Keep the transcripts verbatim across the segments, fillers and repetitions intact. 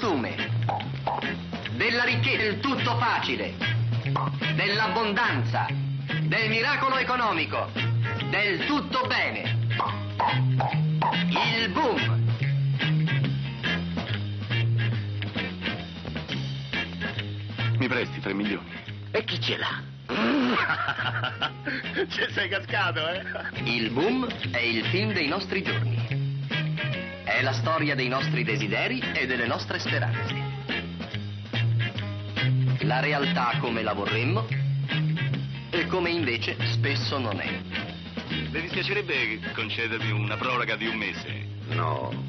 lume, della ricchezza, del tutto facile, dell'abbondanza, del miracolo economico, del tutto bene. Il boom. Mi presti tre milioni? E chi ce l'ha? Ci sei cascato, eh? Il boom è il film dei nostri giorni. È la storia dei nostri desideri e delle nostre speranze. La realtà come la vorremmo e come invece spesso non è. Le dispiacerebbe concedermi una proroga di un mese? No.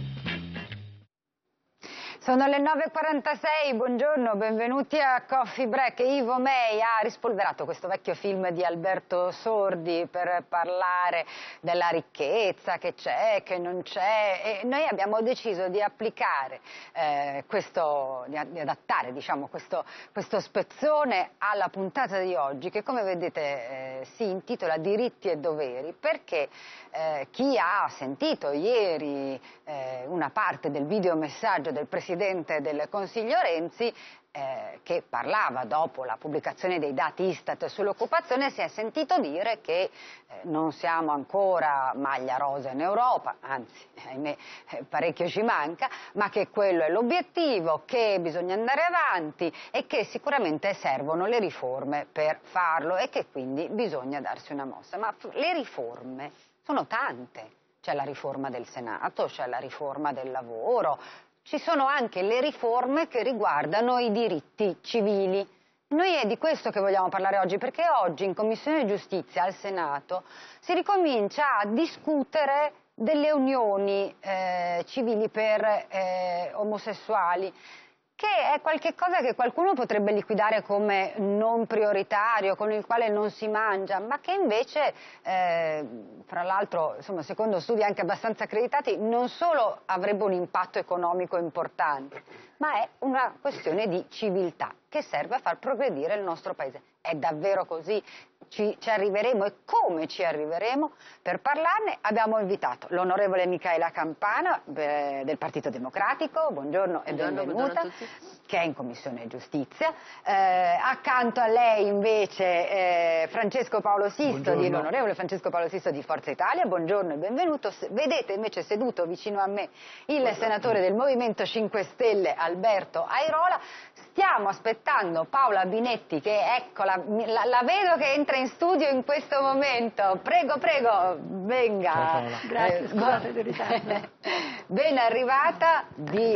Sono le nove e quarantasei, buongiorno, benvenuti a Coffee Break. Ivo May ha rispolverato questo vecchio film di Alberto Sordi per parlare della ricchezza che c'è, che non c'è, e noi abbiamo deciso di applicare eh, questo, di, di adattare diciamo, questo, questo spezzone alla puntata di oggi, che come vedete eh, si intitola Diritti e Doveri, perché eh, chi ha sentito ieri eh, una parte del videomessaggio del Presidente del Consiglio Renzi, eh, che parlava dopo la pubblicazione dei dati Istat sull'occupazione, si è sentito dire che eh, non siamo ancora maglia rosa in Europa, anzi ahimè eh, parecchio ci manca, ma che quello è l'obiettivo, che bisogna andare avanti e che sicuramente servono le riforme per farlo e che quindi bisogna darsi una mossa. Ma le riforme sono tante, c'è la riforma del Senato, c'è la riforma del lavoro, ci sono anche le riforme che riguardano i diritti civili. Noi è di questo che vogliamo parlare oggi, perché oggi in Commissione Giustizia al Senato si ricomincia a discutere delle unioni eh, civili per eh, omosessuali, che è qualcosa che qualcuno potrebbe liquidare come non prioritario, con il quale non si mangia, ma che invece, eh, fra l'altro, insomma, secondo studi anche abbastanza accreditati, non solo avrebbe un impatto economico importante, ma è una questione di civiltà che serve a far progredire il nostro Paese. È davvero così? Ci, ci arriveremo e come ci arriveremo? Per parlarne abbiamo invitato l'onorevole Micaela Campana eh, del Partito Democratico, buongiorno e buongiorno, benvenuta, buongiorno a tutti. Che è in Commissione Giustizia. Eh, accanto a lei invece eh, Francesco Paolo Sisto, di, l'onorevole Francesco Paolo Sisto di Forza Italia, buongiorno e benvenuto. Vedete invece seduto vicino a me il buongiorno. Senatore del Movimento cinque Stelle Alberto Airola. Stiamo aspettando Paola Binetti, che eccola, la, la vedo che entra in studio in questo momento. Prego, prego, venga. Grazie, eh, scusate del ritardo. Ben arrivata, di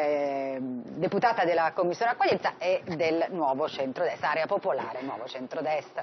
eh, deputata della Commissione Accoglienza e del Nuovo Centrodestra, Area Popolare, Nuovo Centrodestra.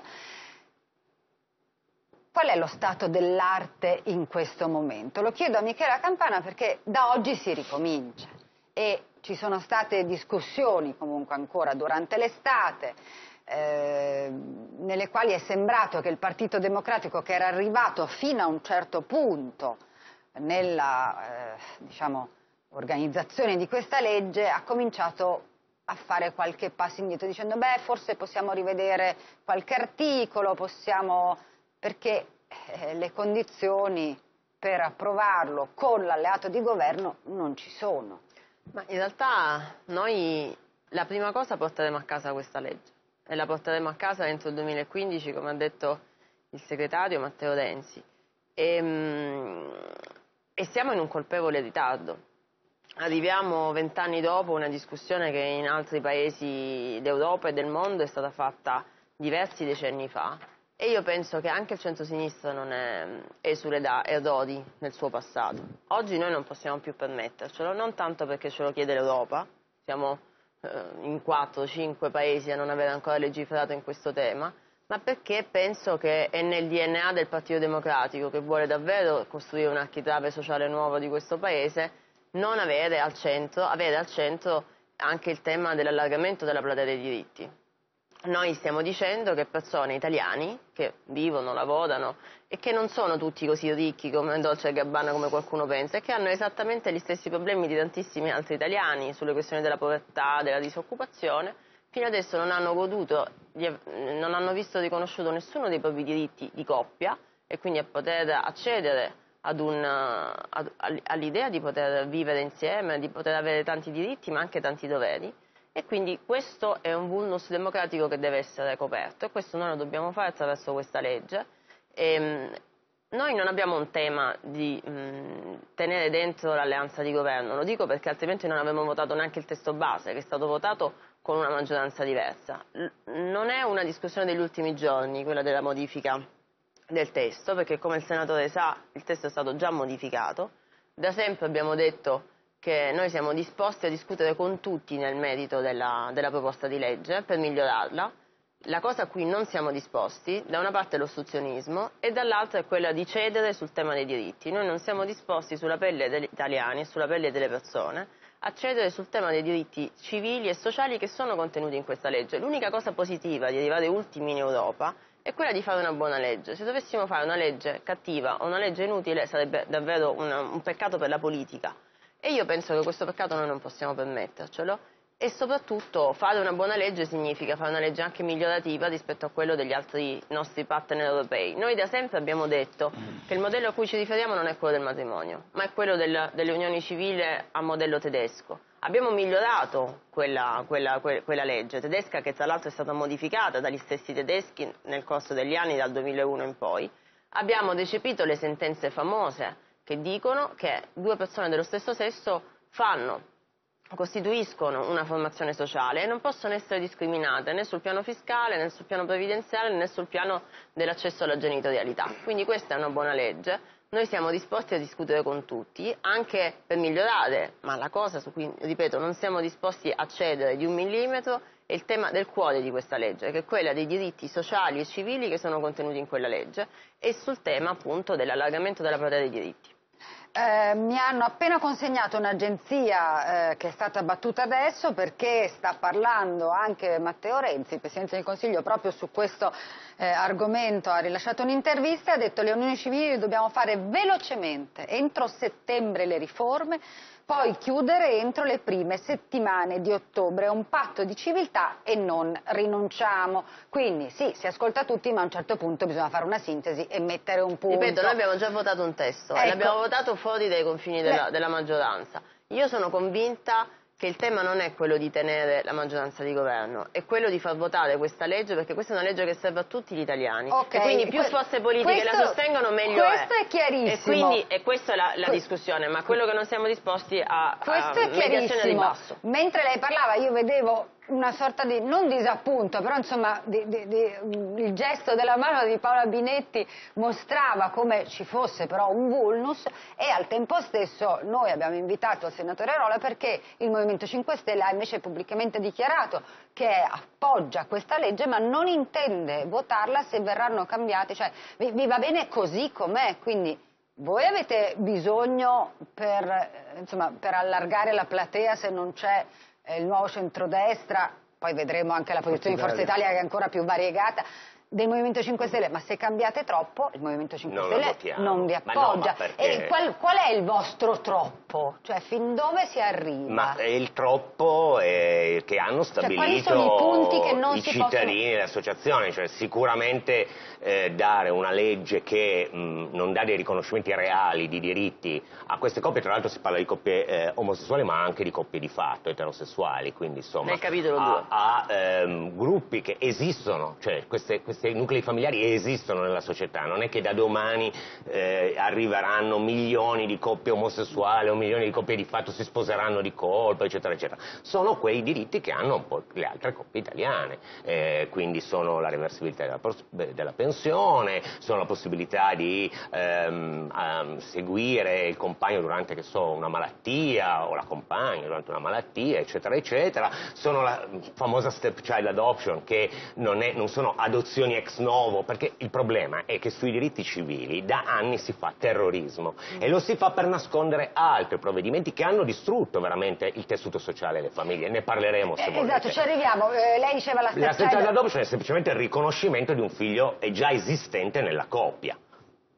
Qual è lo stato dell'arte in questo momento? Lo chiedo a Michela Campana perché da oggi si ricomincia e ci sono state discussioni comunque ancora durante l'estate eh, nelle quali è sembrato che il Partito Democratico, che era arrivato fino a un certo punto nella eh, diciamo, organizzazione di questa legge, ha cominciato a fare qualche passo indietro dicendo beh forse possiamo rivedere qualche articolo, possiamo, perché eh, le condizioni per approvarlo con l'alleato di governo non ci sono. Ma in realtà noi la prima cosa porteremo a casa questa legge e la porteremo a casa entro il duemilaquindici, come ha detto il segretario Matteo Renzi, e, e siamo in un colpevole ritardo. Arriviamo vent'anni dopo una discussione che in altri paesi d'Europa e del mondo è stata fatta diversi decenni fa e io penso che anche il centro-sinistra non è esule da errori nel suo passato. Oggi noi non possiamo più permettercelo, non tanto perché ce lo chiede l'Europa, siamo eh, in quattro cinque paesi a non aver ancora legiferato in questo tema, ma perché penso che è nel D N A del Partito Democratico, che vuole davvero costruire un architrave sociale nuovo di questo Paese, non avere al centro, avere al centro anche il tema dell'allargamento della platea dei diritti. Noi stiamo dicendo che persone italiani che vivono, lavorano e che non sono tutti così ricchi come Dolce e Gabbana come qualcuno pensa e che hanno esattamente gli stessi problemi di tantissimi altri italiani sulle questioni della povertà, della disoccupazione, fino adesso non hanno goduto, non hanno visto riconosciuto nessuno dei propri diritti di coppia e quindi a poter accedere ad un, ad, all'idea di poter vivere insieme, di poter avere tanti diritti ma anche tanti doveri, e quindi questo è un vulnus democratico che deve essere coperto, e questo noi lo dobbiamo fare attraverso questa legge. E, noi non abbiamo un tema di mh, tenere dentro l'alleanza di governo, lo dico perché altrimenti non avremmo votato neanche il testo base, che è stato votato con una maggioranza diversa. L- non è una discussione degli ultimi giorni quella della modifica del testo, perché come il senatore sa il testo è stato già modificato. Da sempre abbiamo detto che noi siamo disposti a discutere con tutti nel merito della, della proposta di legge per migliorarla. La cosa a cui non siamo disposti, da una parte è l'ostruzionismo e dall'altra è quella di cedere sul tema dei diritti. Noi non siamo disposti sulla pelle degli italiani e sulla pelle delle persone a cedere sul tema dei diritti civili e sociali che sono contenuti in questa legge. L'unica cosa positiva di arrivare ultimi in Europa è quella di fare una buona legge. Se dovessimo fare una legge cattiva o una legge inutile sarebbe davvero una, un peccato per la politica, e io penso che questo peccato noi non possiamo permettercelo. E soprattutto fare una buona legge significa fare una legge anche migliorativa rispetto a quello degli altri nostri partner europei. Noi da sempre abbiamo detto che il modello a cui ci riferiamo non è quello del matrimonio, ma è quello del, delle unioni civili a modello tedesco. Abbiamo migliorato quella, quella, que, quella legge tedesca, che tra l'altro è stata modificata dagli stessi tedeschi nel corso degli anni, dal duemilauno in poi. Abbiamo recepito le sentenze famose che dicono che due persone dello stesso sesso fanno costituiscono una formazione sociale e non possono essere discriminate né sul piano fiscale, né sul piano previdenziale, né sul piano dell'accesso alla genitorialità. Quindi questa è una buona legge, noi siamo disposti a discutere con tutti, anche per migliorare, ma la cosa su cui, ripeto, non siamo disposti a cedere di un millimetro è il tema del cuore di questa legge, che è quella dei diritti sociali e civili che sono contenuti in quella legge, e sul tema appunto dell'allargamento della platea dei diritti. Eh, mi hanno appena consegnato un'agenzia eh, che è stata battuta adesso, perché sta parlando anche Matteo Renzi, Presidente del Consiglio, proprio su questo eh, argomento. Ha rilasciato un'intervista e ha detto: le unioni civili le dobbiamo fare velocemente, entro settembre le riforme, poi chiudere entro le prime settimane di ottobre, un patto di civiltà e non rinunciamo. Quindi sì, si ascolta tutti, ma a un certo punto bisogna fare una sintesi e mettere un punto. Ripeto, noi abbiamo già votato un testo, ecco, e l'abbiamo votato fuori dai confini della, della maggioranza. Io sono convinta che il tema non è quello di tenere la maggioranza di governo, è quello di far votare questa legge, perché questa è una legge che serve a tutti gli italiani. Okay. E quindi più forze politiche questo, la sostengono meglio è. Questo è chiarissimo. E, quindi, e questa è la, la discussione, ma quello che non siamo disposti a, questo a è mediazione al ribasso. Mentre lei parlava io vedevo una sorta di, non disappunto, però insomma di, di, di, il gesto della mano di Paola Binetti mostrava come ci fosse però un vulnus, e al tempo stesso noi abbiamo invitato il senatore Rolla perché il Movimento cinque Stelle ha invece pubblicamente dichiarato che appoggia questa legge ma non intende votarla se verranno cambiati, cioè vi, vi va bene così com'è, quindi voi avete bisogno per, insomma, per allargare la platea, se non c'è il nuovo centrodestra, poi vedremo anche la posizione di Forza Italia che è ancora più variegata, del Movimento cinque Stelle, ma se cambiate troppo il Movimento cinque non Stelle non vi appoggia. No, perché... E qual, qual è il vostro troppo? Cioè fin dove si arriva? Ma il troppo è che hanno stabilito, cioè, quali sono i punti che non i si cittadini possono... e le associazioni, cioè sicuramente eh, dare una legge che mh, non dà dei riconoscimenti reali di diritti a queste coppie. Tra l'altro si parla di coppie eh, omosessuali ma anche di coppie di fatto eterosessuali, quindi insomma nel capitolo due. a, a ehm, gruppi che esistono, cioè queste, queste i nuclei familiari esistono nella società, non è che da domani eh, arriveranno milioni di coppie omosessuali o milioni di coppie di fatto si sposeranno di colpa, eccetera, eccetera. Sono quei diritti che hanno un po' le altre coppie italiane, eh, quindi sono la reversibilità della, della pensione, sono la possibilità di ehm, um, seguire il compagno durante, che so, una malattia, o la compagna durante una malattia, eccetera, eccetera. Sono la famosa stepchild adoption, che non, è, non sono adozioni ex novo, perché il problema è che sui diritti civili da anni si fa terrorismo mm. e lo si fa per nascondere altri provvedimenti che hanno distrutto veramente il tessuto sociale e le famiglie. Ne parleremo se eh, volete. Esatto, ci arriviamo. Eh, lei diceva la stepchild child adoption è semplicemente il riconoscimento di un figlio già esistente nella coppia.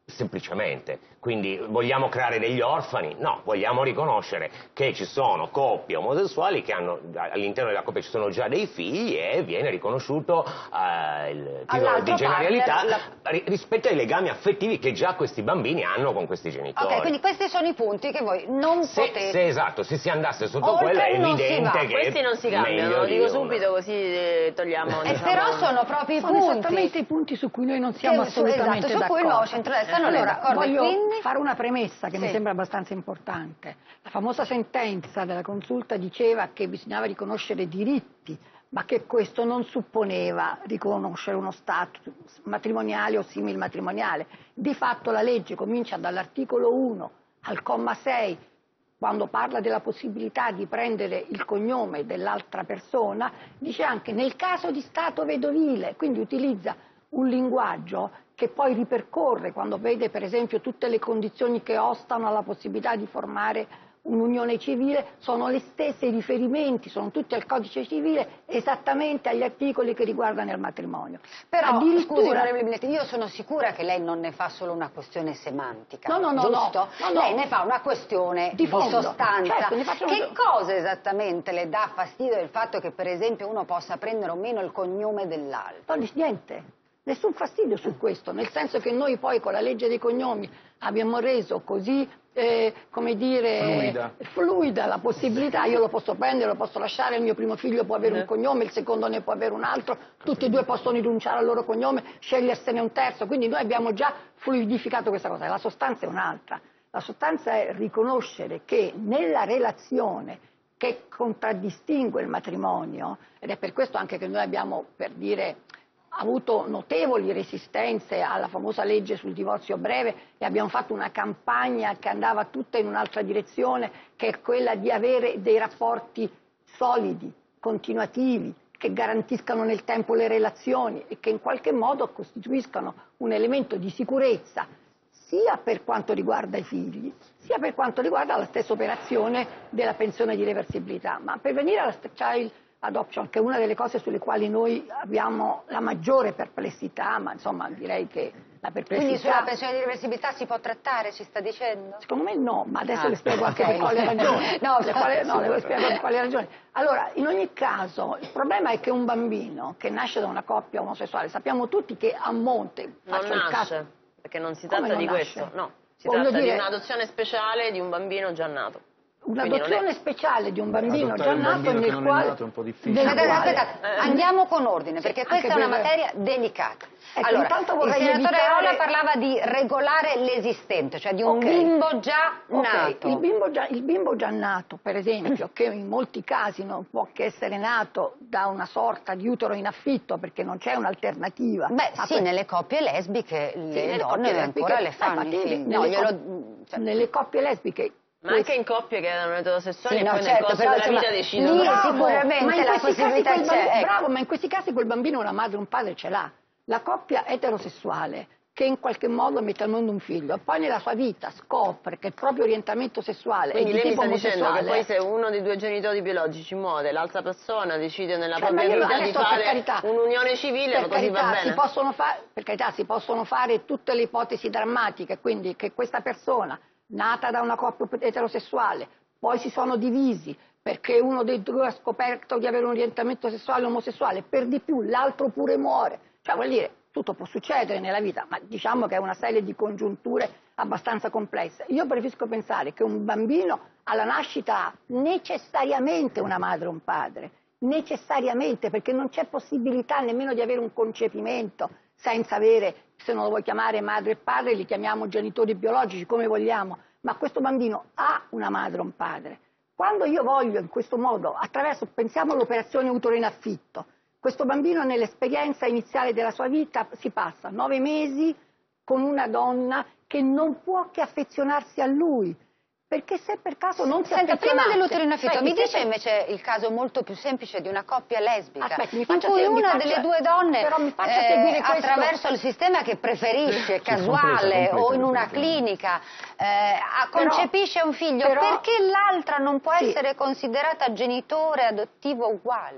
semplicemente. Quindi vogliamo creare degli orfani? No, vogliamo riconoscere che ci sono coppie omosessuali che hanno, all'interno della coppia ci sono già dei figli e viene riconosciuto eh, il titolo di genitorialità la... rispetto ai legami affettivi che già questi bambini hanno con questi genitori. Ok, quindi questi sono i punti che voi non se, potete... Se esatto, se si andasse sotto Oltre quello è evidente che... Questi non si cambiano, lo dico subito così eh, togliamo... E diciamo... però sono proprio i sono punti. esattamente i punti su cui noi non siamo Che, assolutamente esatto, d'accordo. su cui il nuovo centrodestra non allora, è d'accordo. Voglio quindi... fare una premessa che sì. mi sembra abbastanza importante. La famosa sentenza della consulta diceva che bisognava riconoscere diritti, ma che questo non supponeva riconoscere uno status matrimoniale o simil matrimoniale. Di fatto la legge comincia dall'articolo uno al comma sei, quando parla della possibilità di prendere il cognome dell'altra persona, dice anche nel caso di stato vedovile, quindi utilizza un linguaggio che poi ripercorre quando vede per esempio tutte le condizioni che ostano alla possibilità di formare un'unione civile, sono le stesse, i riferimenti sono tutti al codice civile, esattamente agli articoli che riguardano il matrimonio. Però, addirittura... scusi onorevole Binetti, io sono sicura che lei non ne fa solo una questione semantica, no, no, no, giusto? No, no, lei no. ne fa una questione di, di fondo. sostanza. Certo, ne faccio che un... cosa esattamente le dà fastidio del fatto che per esempio uno possa prendere o meno il cognome dell'altro? No, niente. Nessun fastidio su questo, nel senso che noi poi con la legge dei cognomi abbiamo reso così, eh, come dire, fluida. fluida la possibilità, io lo posso prendere, lo posso lasciare, il mio primo figlio può avere un cognome, il secondo ne può avere un altro, tutti e due possono rinunciare al loro cognome, scegliersene un terzo, quindi noi abbiamo già fluidificato questa cosa, la sostanza è un'altra, la sostanza è riconoscere che nella relazione che contraddistingue il matrimonio, ed è per questo anche che noi abbiamo, per dire, avuto notevoli resistenze alla famosa legge sul divorzio breve e abbiamo fatto una campagna che andava tutta in un'altra direzione, che è quella di avere dei rapporti solidi, continuativi, che garantiscano nel tempo le relazioni e che in qualche modo costituiscano un elemento di sicurezza sia per quanto riguarda i figli, sia per quanto riguarda la stessa operazione della pensione di reversibilità. Ma per venire alla child adoption, che è una delle cose sulle quali noi abbiamo la maggiore perplessità, ma insomma direi che la perplessità... Quindi sulla pensione di reversibilità si può trattare, ci sta dicendo? Secondo me no, ma adesso ah, le spiego anche okay. per quale ragione. no, le quale, no, le spiego per quale ragione. Allora, in ogni caso, il problema è che un bambino che nasce da una coppia omosessuale, sappiamo tutti che a monte... Non faccio il nasce, caso, perché non si come tratta non di nasce? questo, no. Si Voglio tratta dire, di un'adozione speciale di un bambino già nato. Un'adozione è... speciale di un bambino Adottare già un nato bambino che nel non quale... è nato è un po' difficile. nel Aspetta, quale- aspetta, Eh. andiamo con ordine, perché Sì, questa è anche una per- materia delicata. Ecco, allora, intanto il vorrei senatore evitare- Rolla parlava di regolare l'esistente, cioè di un Ok. bimbo già Ok, nato. Il bimbo già, il bimbo già nato, per esempio, che in molti casi non può che essere nato da una sorta di utero in affitto perché non c'è un'alternativa. Beh, Ma sì, poi- nelle coppie lesbiche le Sì, nelle donne coppie ancora lesbiche- le fanno eh, i infatti, figli. nelle No, glielo- cop- cioè- nelle coppie lesbiche. Ma anche in coppie che erano eterosessuali Sì, e no, poi certo, nel corso però, della insomma, vita decidono... lì Bravo, sicuramente ma in la questi casi possibilità quel c'è, bambino- ecco. Bravo, ma in questi casi quel bambino una madre e un padre ce l'ha. La coppia eterosessuale che in qualche modo mette al mondo un figlio e poi nella sua vita scopre che il proprio orientamento sessuale Quindi è di lei mi tipo sta dicendo che omosessuale. poi se uno dei due genitori biologici muore, l'altra persona decide nella Cioè, propria ma io vita di adesso, per fare carità, un'unione civile, per ma così carità, va si bene? possono fare, per carità si possono fare tutte le ipotesi drammatiche, quindi che questa persona nata da una coppia eterosessuale poi si sono divisi perché uno dei due ha scoperto di avere un orientamento sessuale omosessuale, per di più l'altro pure muore, cioè vuol dire tutto può succedere nella vita, ma diciamo che è una serie di congiunture abbastanza complesse. Io preferisco pensare che un bambino alla nascita ha necessariamente una madre o un padre, necessariamente, perché non c'è possibilità nemmeno di avere un concepimento senza avere, se non lo vuoi chiamare madre e padre, li chiamiamo genitori biologici, come vogliamo, ma questo bambino ha una madre o un padre. Quando io voglio in questo modo, attraverso, pensiamo all'operazione utero in affitto, questo bambino nell'esperienza iniziale della sua vita si passa nove mesi con una donna che non può che affezionarsi a lui, perché se per caso non si Senta, prima affezionasse... dell'utero in affitto, Aspetti, mi dice se- invece il caso molto più semplice di una coppia lesbica, Aspetti, mi in faccia cui se- mi una faccia- delle due donne, però mi faccia eh, seguire questo. attraverso il sistema che preferisce, casuale completa, o in una completa. clinica, eh, ha- Però- concepisce un figlio, però- perché l'altra non può Sì. essere considerata genitore adottivo uguale?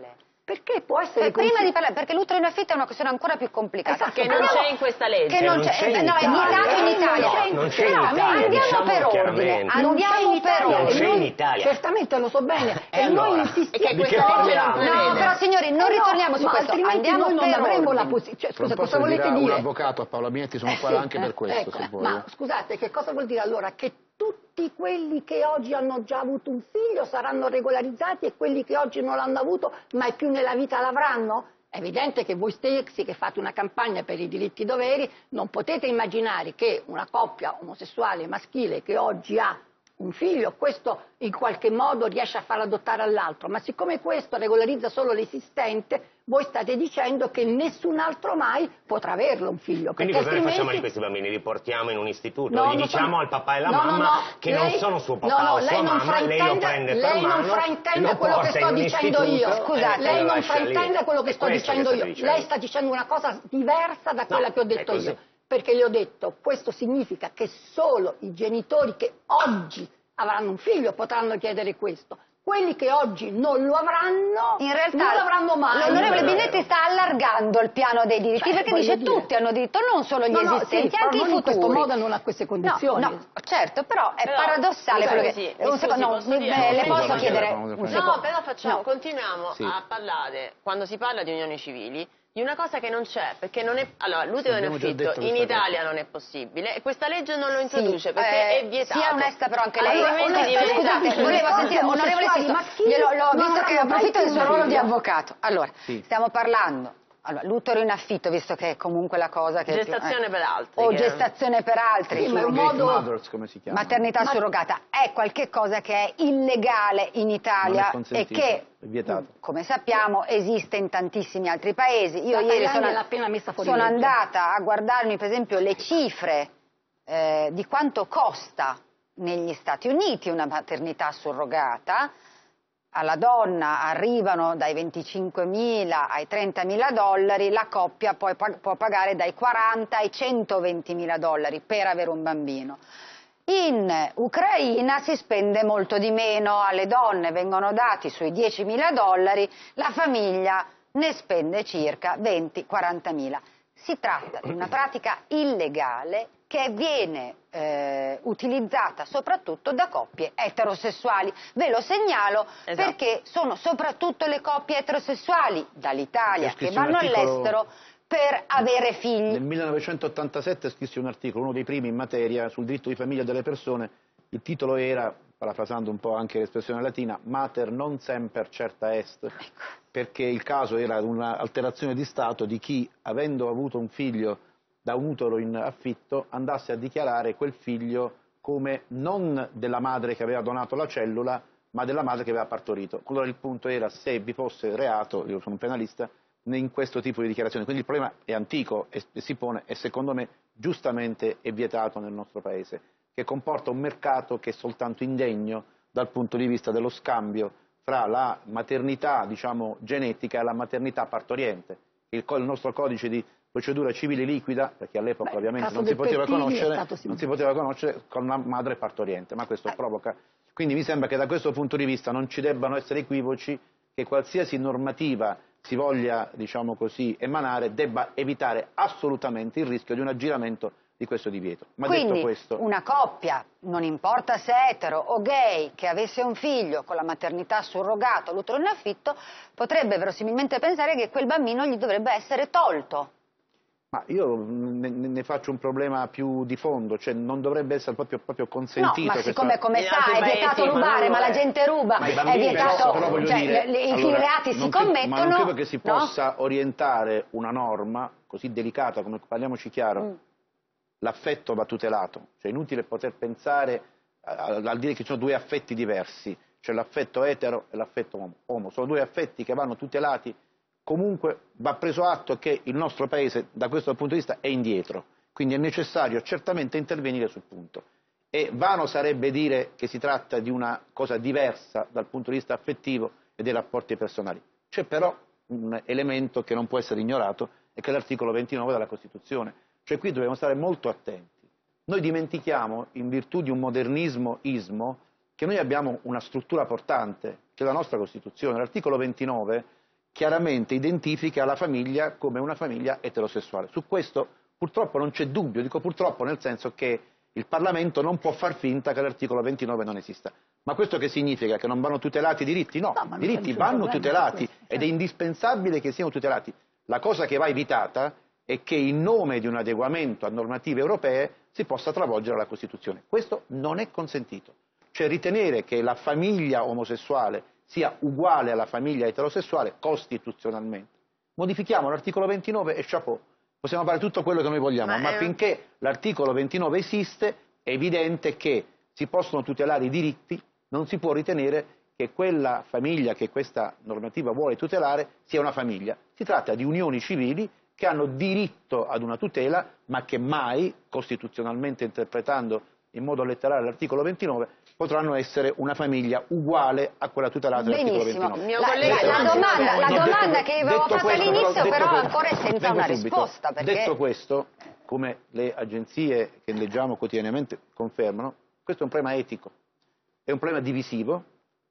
Perché può essere Per prima così. di parlare, perché l'utero in affitto è una questione ancora più complicata. Esatto, Che non Andiamo- c'è in questa legge. Che non non c'è, c'è in eh, no, è Italia. vietato in Italia. Non c'è in Però Italia, andiamo diciamo per ordine. chiaramente. Non c'è in Andiamo per Italia, Non e c'è noi- in Italia. Certamente lo so bene. E E allora? noi E insistiamo. che Di questa che legge non parliamo? No, prevede. però signori, non Eh no, ritorniamo su ma questo. altrimenti Andiamo noi non per avremo la ordine. posizione. Cioè, scusa, Posso cosa volete dire a dire? un avvocato, a Paola Minetti, sono qua anche per questo, Ecco, se vuoi. ma scusate, che cosa vuol dire allora? Che tutti quelli che oggi hanno già avuto un figlio saranno regolarizzati e quelli che oggi non l'hanno avuto mai più nella vita l'avranno? È evidente che voi stessi che fate una campagna per i diritti doveri non potete immaginare che una coppia omosessuale maschile che oggi ha un figlio, questo in qualche modo riesce a far adottare all'altro, ma siccome questo regolarizza solo l'esistente, voi state dicendo che nessun altro mai potrà averlo un figlio. Quindi perché cosa ne facciamo di altrimenti- questi bambini? Li riportiamo in un istituto? No, Gli non diciamo sono- al papà e alla no, no, mamma no, che lei- non sono suo papà no, no, o lei sua non mamma, lei lo fraintende- prende per lei non mano, fraintende lo quello che porta sto in un dicendo io. istituto Scusate, e lei lo non lascia lì. fraintende quello che È sto questo dicendo che io. sta dicendo. Lei sta dicendo una cosa diversa da quella No, che ho è detto così. io. Perché le ho detto, questo significa che solo i genitori che oggi avranno un figlio potranno chiedere questo. Quelli che oggi non lo avranno In realtà non lo avranno mai. l'onorevole Non è Binetti vero. sta allargando il piano dei diritti, Cioè, perché voglio dice dire- tutti hanno diritto, non solo gli No, no, esistenti, sì, però anche i non in futuri. questo modo, non a queste condizioni. No, no, certo, però è Però, paradossale scusa, quello che... sì, mi un scusi, secondo, no, posso mi- dire? eh, le Scusa, posso scusa, chiedere scusa, un scusa. secondo? No, però facciamo, No. continuiamo Sì. a parlare, quando si parla di unioni civili, di una cosa che non c'è, perché non è... Allora, l'utero in abbiamo già affitto detto in questa Italia cosa. non è possibile e questa legge non lo Sì, introduce perché eh, è vietato. sia onesta però anche lei. Altrimenti Onesta, diventa- scusate, volevo Gli sentire, onorevole omosessuali Sisto, maschili glielo- l'ho non visto che avranno mai approfitto del più suo un ruolo di figlio. avvocato. Allora, Sì. stiamo parlando, allora, l'utero in affitto, visto che è comunque la cosa che... è più- Gestazione eh, per altri, O che- gestazione per altri. Sì, ma è un Surrogate modo- mothers, come si chiama? Maternità Ma- surrogata è qualcosa che è illegale in Italia Non è e consentito, che, è vietato. come sappiamo, esiste in tantissimi altri paesi. Io La ieri Thailandia sono, l'ha appena messa fuori sono legge. andata a guardarmi, per esempio, le cifre eh, di quanto costa negli Stati Uniti una maternità surrogata. Alla donna arrivano dai venticinquemila ai trentamila dollari, la coppia poi pag- può pagare dai quaranta ai centoventimila dollari per avere un bambino. In Ucraina si spende molto di meno, alle donne vengono dati sui diecimila dollari, la famiglia ne spende circa venti quarantamila. Si tratta di una pratica illegale che viene eh, utilizzata soprattutto da coppie eterosessuali. Ve lo segnalo Esatto. perché sono soprattutto le coppie eterosessuali dall'Italia Io che scrissi un vanno articolo- all'estero per avere figli. Nel millenovecentottantasette scrissi un articolo, uno dei primi in materia, sul diritto di famiglia delle persone. Il titolo era, parafrasando un po' anche l'espressione latina, Mater non semper certa est, Ecco. perché il caso era un'alterazione di stato di chi, avendo avuto un figlio da un utero in affitto, andasse a dichiarare quel figlio come non della madre che aveva donato la cellula, ma della madre che aveva partorito. Allora il punto era se vi fosse reato, io sono un penalista, in questo tipo di dichiarazioni. Quindi il problema è antico e si pone e secondo me giustamente è vietato nel nostro Paese, che comporta un mercato che è soltanto indegno dal punto di vista dello scambio fra la maternità, diciamo, genetica e la maternità partoriente. Il, il nostro codice di procedura civile liquida, perché all'epoca Beh, ovviamente il caso non si, del poteva Pertini è conoscere, stato sì. non si poteva conoscere con una madre partoriente, ma questo provoca. Quindi mi sembra che da questo punto di vista non ci debbano essere equivoci, che qualsiasi normativa si voglia, diciamo così, emanare debba evitare assolutamente il rischio di un aggiramento di questo divieto. Ma Quindi detto questo, una coppia, non importa se etero o gay, che avesse un figlio con la maternità surrogata o l'utero in affitto, potrebbe verosimilmente pensare che quel bambino gli dovrebbe essere tolto. ma io ne, ne faccio un problema più di fondo, cioè non dovrebbe essere proprio, proprio consentito. No, ma questa- siccome, come In sa, altri è paesi vietato non rubare, lo ma la è. gente ruba, Ma i è bambini vietato, Però, però voglio cioè, dire, le- le- i allora, reati si non cre- commettono. ma non credo che si no? possa orientare una norma così delicata, come parliamoci chiaro, Mm. l'affetto va tutelato, cioè è inutile poter pensare a- al dire che ci sono due affetti diversi, cioè l'affetto etero e l'affetto homo. homo, sono due affetti che vanno tutelati, comunque va preso atto che il nostro paese da questo punto di vista è indietro, quindi è necessario certamente intervenire sul punto. E vano sarebbe dire che si tratta di una cosa diversa dal punto di vista affettivo e dei rapporti personali. C'è però un elemento che non può essere ignorato e che è l'articolo ventinove della Costituzione, cioè qui dobbiamo stare molto attenti. Noi dimentichiamo, in virtù di un modernismo-ismo, che noi abbiamo una struttura portante, che è la nostra Costituzione. L'articolo ventinove chiaramente identifica la famiglia come una famiglia eterosessuale. Su questo purtroppo non c'è dubbio, dico purtroppo nel senso che il Parlamento non può far finta che l'articolo ventinove non esista. Ma questo che significa? Che non vanno tutelati i diritti? No, no i diritti vanno tutelati questo, certo. Ed è indispensabile che siano tutelati. La cosa che va evitata è che in nome di un adeguamento a normative europee si possa travolgere la Costituzione. Questo non è consentito. Cioè ritenere che la famiglia omosessuale sia uguale alla famiglia eterosessuale costituzionalmente. Modifichiamo l'articolo ventinove e chapeau. Possiamo fare tutto quello che noi vogliamo, ma, ma è... finché l'articolo ventinove esiste è evidente che si possono tutelare i diritti, non si può ritenere che quella famiglia che questa normativa vuole tutelare sia una famiglia. Si tratta di unioni civili che hanno diritto ad una tutela, ma che mai, costituzionalmente interpretando in modo letterale l'articolo ventinove, potranno essere una famiglia uguale a quella tutelata dall'articolo ventinove. Mio la, la, la domanda, la domanda che avevo fatto all'inizio però, però ancora è senza una subito. risposta. Perché... Detto questo, come le agenzie che leggiamo quotidianamente confermano, questo è un problema etico, è un problema divisivo,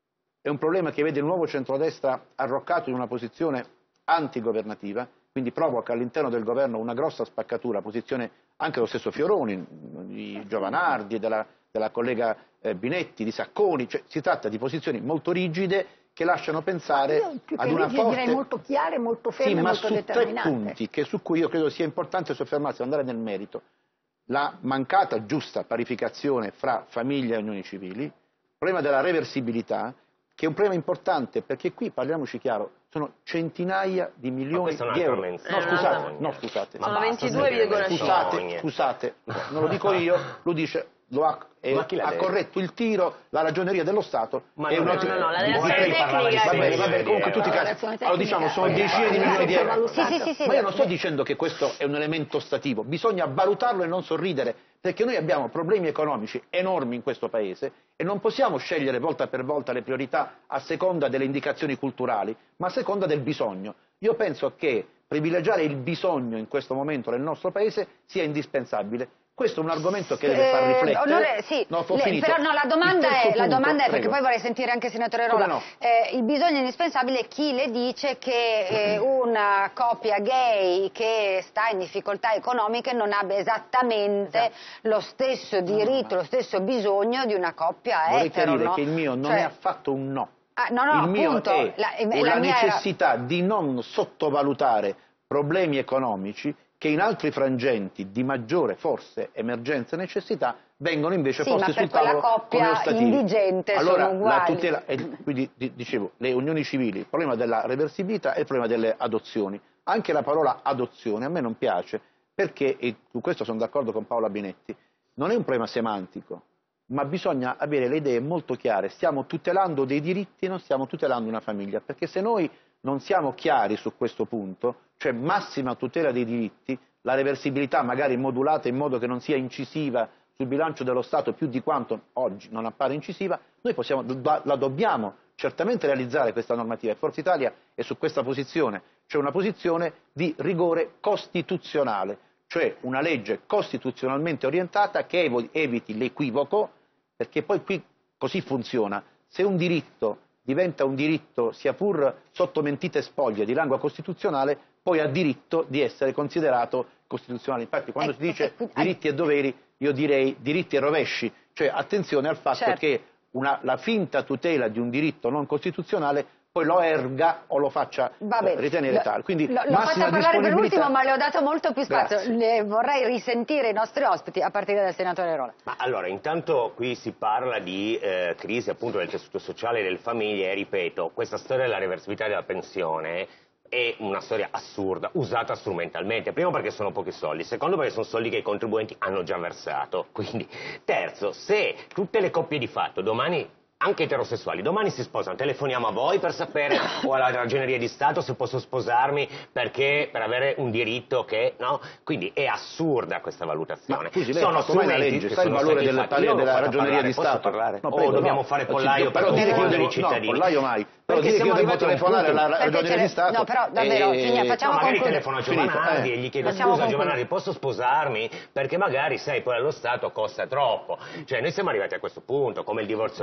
è un problema che vede il nuovo centrodestra arroccato in una posizione antigovernativa, quindi provoca all'interno del governo una grossa spaccatura, posizione anche dello stesso Fioroni, di Giovanardi, della, della collega eh, Binetti, di Sacconi, cioè, si tratta di posizioni molto rigide che lasciano pensare io, più ad che una rigide, forte... direi molto chiare, molto ferme, sì, ma molto su determinate. tre punti che, su cui io credo sia importante soffermarsi e andare nel merito. La mancata giusta parificazione fra famiglia e unioni civili, il problema della reversibilità, che è un problema importante perché qui, parliamoci chiaro, sono centinaia di milioni di euro. No, scusate, no, scusate. Sono ventidue virgola cinque. Scusate, scusate, non lo dico io, lo dice, lo ha, eh, ha corretto il tiro la ragioneria dello Stato. Ma no, no, no, no, la relazione tecnica. Va bene, va bene, comunque tutti i casi. Allora diciamo, sono decine di milioni di euro. Sì, sì, sì, sì, ma io non sto dicendo che questo è un elemento stativo, bisogna valutarlo e non sorridere, perché noi abbiamo problemi economici enormi in questo Paese e non possiamo scegliere volta per volta le priorità a seconda delle indicazioni culturali, ma a seconda del bisogno. Io penso che privilegiare il bisogno in questo momento nel nostro Paese sia indispensabile. Questo è un argomento che deve far riflettere. Eh, onore, sì, no, le, però no, la domanda è, punto, la domanda è perché poi vorrei sentire anche il senatore Rolla. No? Eh, il bisogno indispensabile è chi le dice che eh, una coppia gay che sta in difficoltà economiche non abbia esattamente esatto. lo stesso diritto, lo stesso bisogno di una coppia Vorrei etero. Vorrei chiarire no? che il mio non cioè... è affatto un no. Ah, no, no, il mio appunto, è la, una la necessità era... di non sottovalutare problemi economici che in altri frangenti di maggiore forse emergenza e necessità vengono invece sì, posti sul tavolo come ostativi. Indigente allora sono uguali. La tutela, e quindi dicevo, le unioni civili, il problema della reversibilità e il problema delle adozioni. Anche la parola adozione a me non piace perché, e su questo sono d'accordo con Paola Binetti, non è un problema semantico, ma bisogna avere le idee molto chiare. Stiamo tutelando dei diritti e non stiamo tutelando una famiglia, perché se noi non siamo chiari su questo punto, cioè massima tutela dei diritti, la reversibilità magari modulata in modo che non sia incisiva sul bilancio dello Stato più di quanto oggi non appare incisiva, noi possiamo, la dobbiamo certamente realizzare questa normativa e Forza Italia è su questa posizione, cioè una posizione di rigore costituzionale, cioè una legge costituzionalmente orientata che eviti l'equivoco, perché poi qui così funziona, se un diritto diventa un diritto, sia pur sotto mentite spoglie di rango costituzionale, poi ha diritto di essere considerato costituzionale. Infatti quando si dice diritti e doveri, io direi diritti e rovesci, cioè attenzione al fatto certo. che una, la finta tutela di un diritto non costituzionale poi lo erga o lo faccia eh, ritenere tale. Quindi l'ho fatta parlare per ultimo, ma le ho dato molto più spazio. Le vorrei risentire i nostri ospiti, a partire dal senatore Rolla. Ma allora, intanto qui si parla di eh, crisi appunto del tessuto sociale e delle famiglie e ripeto, questa storia della reversibilità della pensione è una storia assurda, usata strumentalmente. Primo perché sono pochi soldi, secondo perché sono soldi che i contribuenti hanno già versato. Quindi, terzo, se tutte le coppie di fatto domani anche eterosessuali, domani si sposano, telefoniamo a voi per sapere o alla ragioneria di Stato se posso sposarmi perché per avere un diritto che, no? Quindi è assurda questa valutazione. Ma scusi, lei sono strumenti legge, che sai il valore del parere della ragioneria di Stato? Parlare? No, prego, o dobbiamo no. fare pollaio per confondere i cittadini? No, pollaio mai. Però dire che io devo telefonare alla ragioneria di Stato. No, però davvero, e... Figlia, facciamo no, magari concludere. telefono a Giovanardi eh. e gli chiedo Facciamo scusa concludere. Giovanardi, posso sposarmi? Perché magari sai poi allo Stato costa troppo. Cioè noi siamo arrivati a questo punto, come il divorzio breve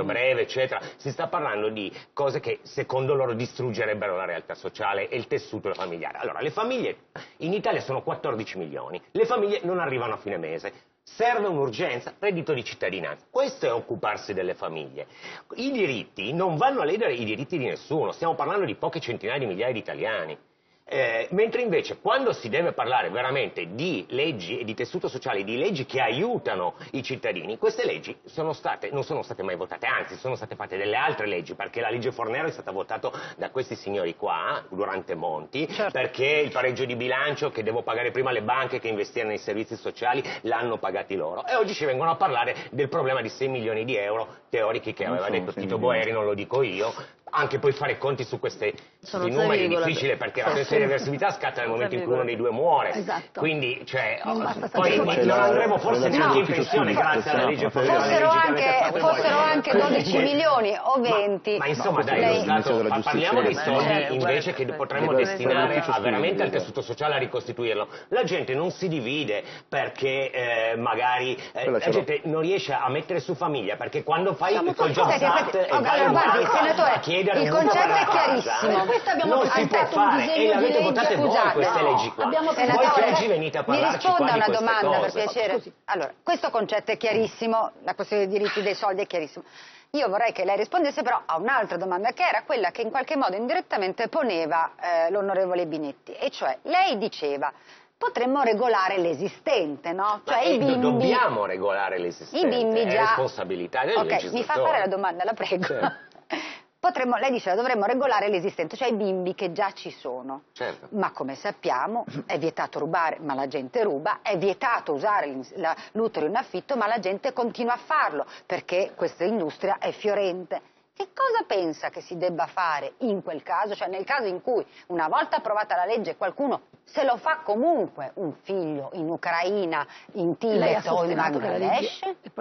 eccetera. Si sta parlando di cose che secondo loro distruggerebbero la realtà sociale e il tessuto familiare. Allora, le famiglie in Italia sono quattordici milioni, le famiglie non arrivano a fine mese. Serve un'urgenza, reddito di cittadinanza. Questo è occuparsi delle famiglie. I diritti non vanno a ledere i diritti di nessuno, stiamo parlando di poche centinaia di migliaia di italiani. Eh, mentre invece quando si deve parlare veramente di leggi e di tessuto sociale, di leggi che aiutano i cittadini, queste leggi sono state, non sono state mai votate, anzi sono state fatte delle altre leggi, perché la legge Fornero è stata votata da questi signori qua durante Monti, certo. Perché il pareggio di bilancio che devo pagare prima le banche che investivano nei servizi sociali l'hanno pagati loro, e oggi ci vengono a parlare del problema di sei milioni di euro teorici che aveva detto Tito Boeri, non lo dico io. Anche poi fare conti su questi numeri è difficile, perché la pensione di reversibilità scatta nel momento in cui uno dei due muore. Esatto. Quindi, cioè, poi non andremo forse neanche in pensione grazie alla legge Fornero. Fossero anche, fossero anche dodici milioni o venti. Ma, ma insomma, dai, lei... lo Stato, parliamo dei soldi invece che potremmo destinare a, veramente al tessuto sociale, a ricostituirlo. La gente non si divide perché eh, magari eh, la gente non riesce a mettere su famiglia, perché quando fai col Jobs Act e vai in banca a chiedere il concetto è chiarissimo. Non si può fare, e l'avete votate voi queste leggi qua. Voi che oggi venite a parlarci qua di queste cose. Mi risponda a una domanda, per piacere. Allora, questo concetto è chiarissimo, la questione dei diritti dei soldi è chiarissimo. Io vorrei che lei rispondesse però a un'altra domanda, che era quella che in qualche modo indirettamente poneva eh, l'onorevole Binetti, e cioè lei diceva: potremmo regolare l'esistente, no? Cioè i bimbi... Dobbiamo regolare l'esistente, I bimbi già... è responsabilità del okay, legislatore. Mi fa fare la domanda, la prego. Certo. Potremmo, lei diceva, dovremmo regolare l'esistente, cioè i bimbi che già ci sono. Certo. Ma come sappiamo è vietato rubare, ma la gente ruba, è vietato usare l'utero in affitto, ma la gente continua a farlo, perché questa industria è fiorente. Che cosa pensa che si debba fare in quel caso? Cioè nel caso in cui, una volta approvata la legge, qualcuno se lo fa comunque un figlio in Ucraina, in Tibet o in Bangladesh?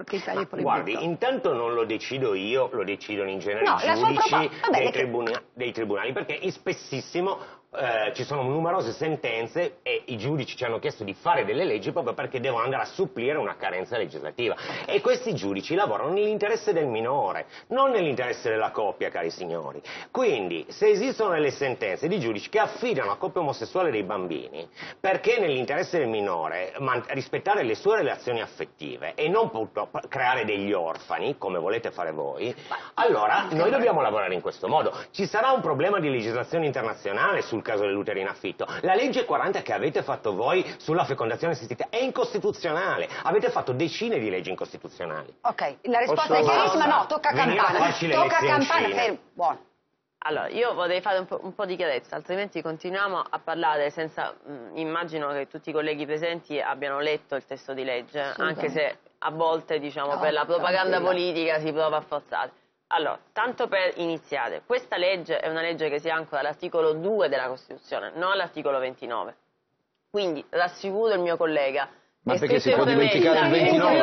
Guardi, intanto non lo decido io, lo decidono in genere no, i giudici Vabbè, dei, tribuna dei tribunali, perché spessissimo eh, ci sono numerose sentenze e i giudici ci hanno chiesto di fare delle leggi proprio perché devono andare a supplire una carenza legislativa, e questi giudici lavorano nell'interesse del minore, non nell'interesse della coppia, cari signori. Quindi se esistono delle sentenze di giudici che affidano a coppie omosessuali dei bambini perché nell'interesse del minore rispettare le sue relazioni affettive e non purtroppo creare degli orfani come volete fare voi, allora noi dobbiamo lavorare in questo modo. Ci sarà un problema di legislazione internazionale sul caso dell'utero in affitto. La legge quaranta che avete fatto voi sulla fecondazione assistita è incostituzionale. Avete fatto decine di leggi incostituzionali. Ok, la risposta Posso è chiarissima, no, tocca Campana. Tocca Campana, buono. Allora, io vorrei fare un po', un po' di chiarezza, altrimenti continuiamo a parlare senza... Mh, immagino che tutti i colleghi presenti abbiano letto il testo di legge, anche se a volte, diciamo, no, per la propaganda politica si prova a forzare. Allora, tanto per iniziare, questa legge è una legge che si ancora all'articolo due della Costituzione, non all'articolo ventinove. Quindi rassicuro il mio collega. Ma perché si può dimenticare il ventinove?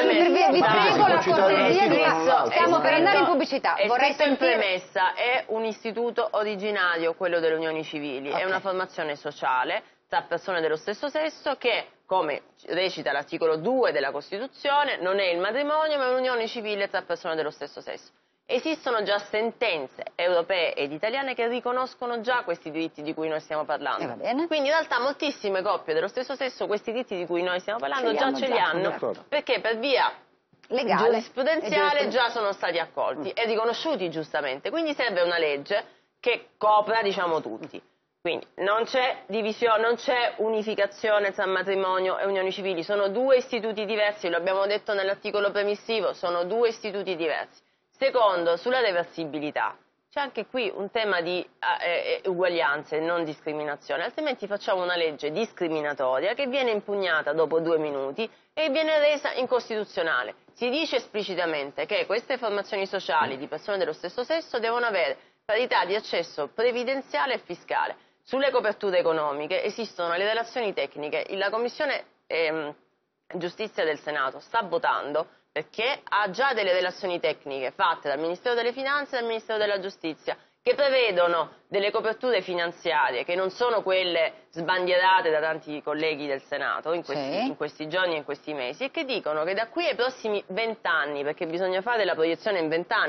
Vi prego la cortesia di... Stiamo per andare in pubblicità. Vorrei sentire... in premessa, è un istituto originario, quello delle unioni civili, okay. È una formazione sociale tra persone dello stesso sesso che, come recita l'articolo due della Costituzione, non è il matrimonio ma è un'unione civile tra persone dello stesso sesso. Esistono già sentenze europee ed italiane che riconoscono già questi diritti di cui noi stiamo parlando. Eh, va bene. Quindi in realtà moltissime coppie dello stesso sesso questi diritti di cui noi stiamo parlando già ce li hanno, perché per via legale giurisprudenziale già sono stati accolti mm. e riconosciuti giustamente. Quindi serve una legge che copra, diciamo, tutti. Quindi non c'è divisione, non c'è unificazione tra matrimonio e unioni civili, sono due istituti diversi, lo abbiamo detto nell'articolo premissivo, sono due istituti diversi. Secondo, sulla reversibilità, c'è anche qui un tema di eh, eh, uguaglianza e non discriminazione, altrimenti facciamo una legge discriminatoria che viene impugnata dopo due minuti e viene resa incostituzionale. Si dice esplicitamente che queste formazioni sociali di persone dello stesso sesso devono avere parità di accesso previdenziale e fiscale. Sulle coperture economiche esistono le relazioni tecniche, la Commissione ehm, Giustizia del Senato sta votando perché ha già delle relazioni tecniche fatte dal Ministero delle Finanze e dal Ministero della Giustizia che prevedono delle coperture finanziarie che non sono quelle sbandierate da tanti colleghi del Senato in questi, sì. in questi giorni e in questi mesi, e che dicono che da qui ai prossimi vent'anni, perché bisogna fare la proiezione in vent'anni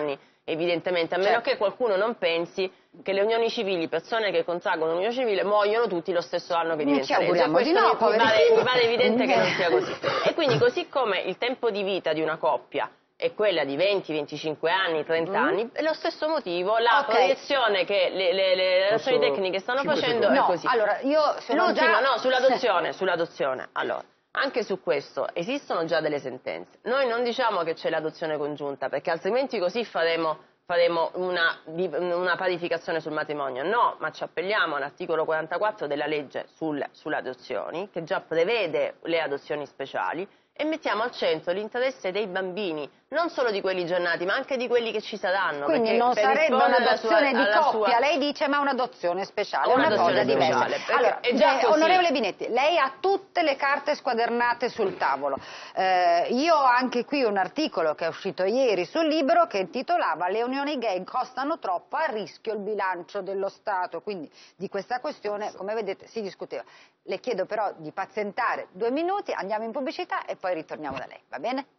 evidentemente, a meno Certo. che qualcuno non pensi che le unioni civili, persone che contraggono un'unione civile, muoiono tutti lo stesso anno che diventa Ci legge. auguriamo di Questo no, mi, mi, poverino. pare, mi pare evidente che non sia così. E quindi così come il tempo di vita di una coppia è quella di venti, venticinque anni, trenta Mm. anni, per lo stesso motivo la Ok. proiezione che le, le, le relazioni Posso- tecniche stanno cinque facendo secondi. è No, così. allora io sono L'ultima, già... no, sull'adozione, sull'adozione. Allora, anche su questo esistono già delle sentenze. Noi non diciamo che c'è l'adozione congiunta, perché altrimenti così faremo, faremo una, di- una parificazione sul matrimonio. No, ma ci appelliamo all'articolo quarantaquattro della legge sul- sulle adozioni, che già prevede le adozioni speciali, e mettiamo al centro l'interesse dei bambini, non solo di quelli già nati, ma anche di quelli che ci saranno. Quindi perché non per sarebbe rispondere alla sua- un'adozione di alla coppia, sua- lei dice, ma un'adozione speciale, è una Un'adozione cosa diversa. speciale, perché Allora, è già eh, così. onorevole Binetti, lei ha tutte le carte squadernate sul tavolo. Eh, io ho anche qui un articolo che è uscito ieri sul Libero che intitolava "Le unioni gay costano troppo, a rischio il bilancio dello Stato", quindi di questa questione, come vedete, si discuteva. Le chiedo però di pazientare due minuti, andiamo in pubblicità e poi ritorniamo da lei, va bene?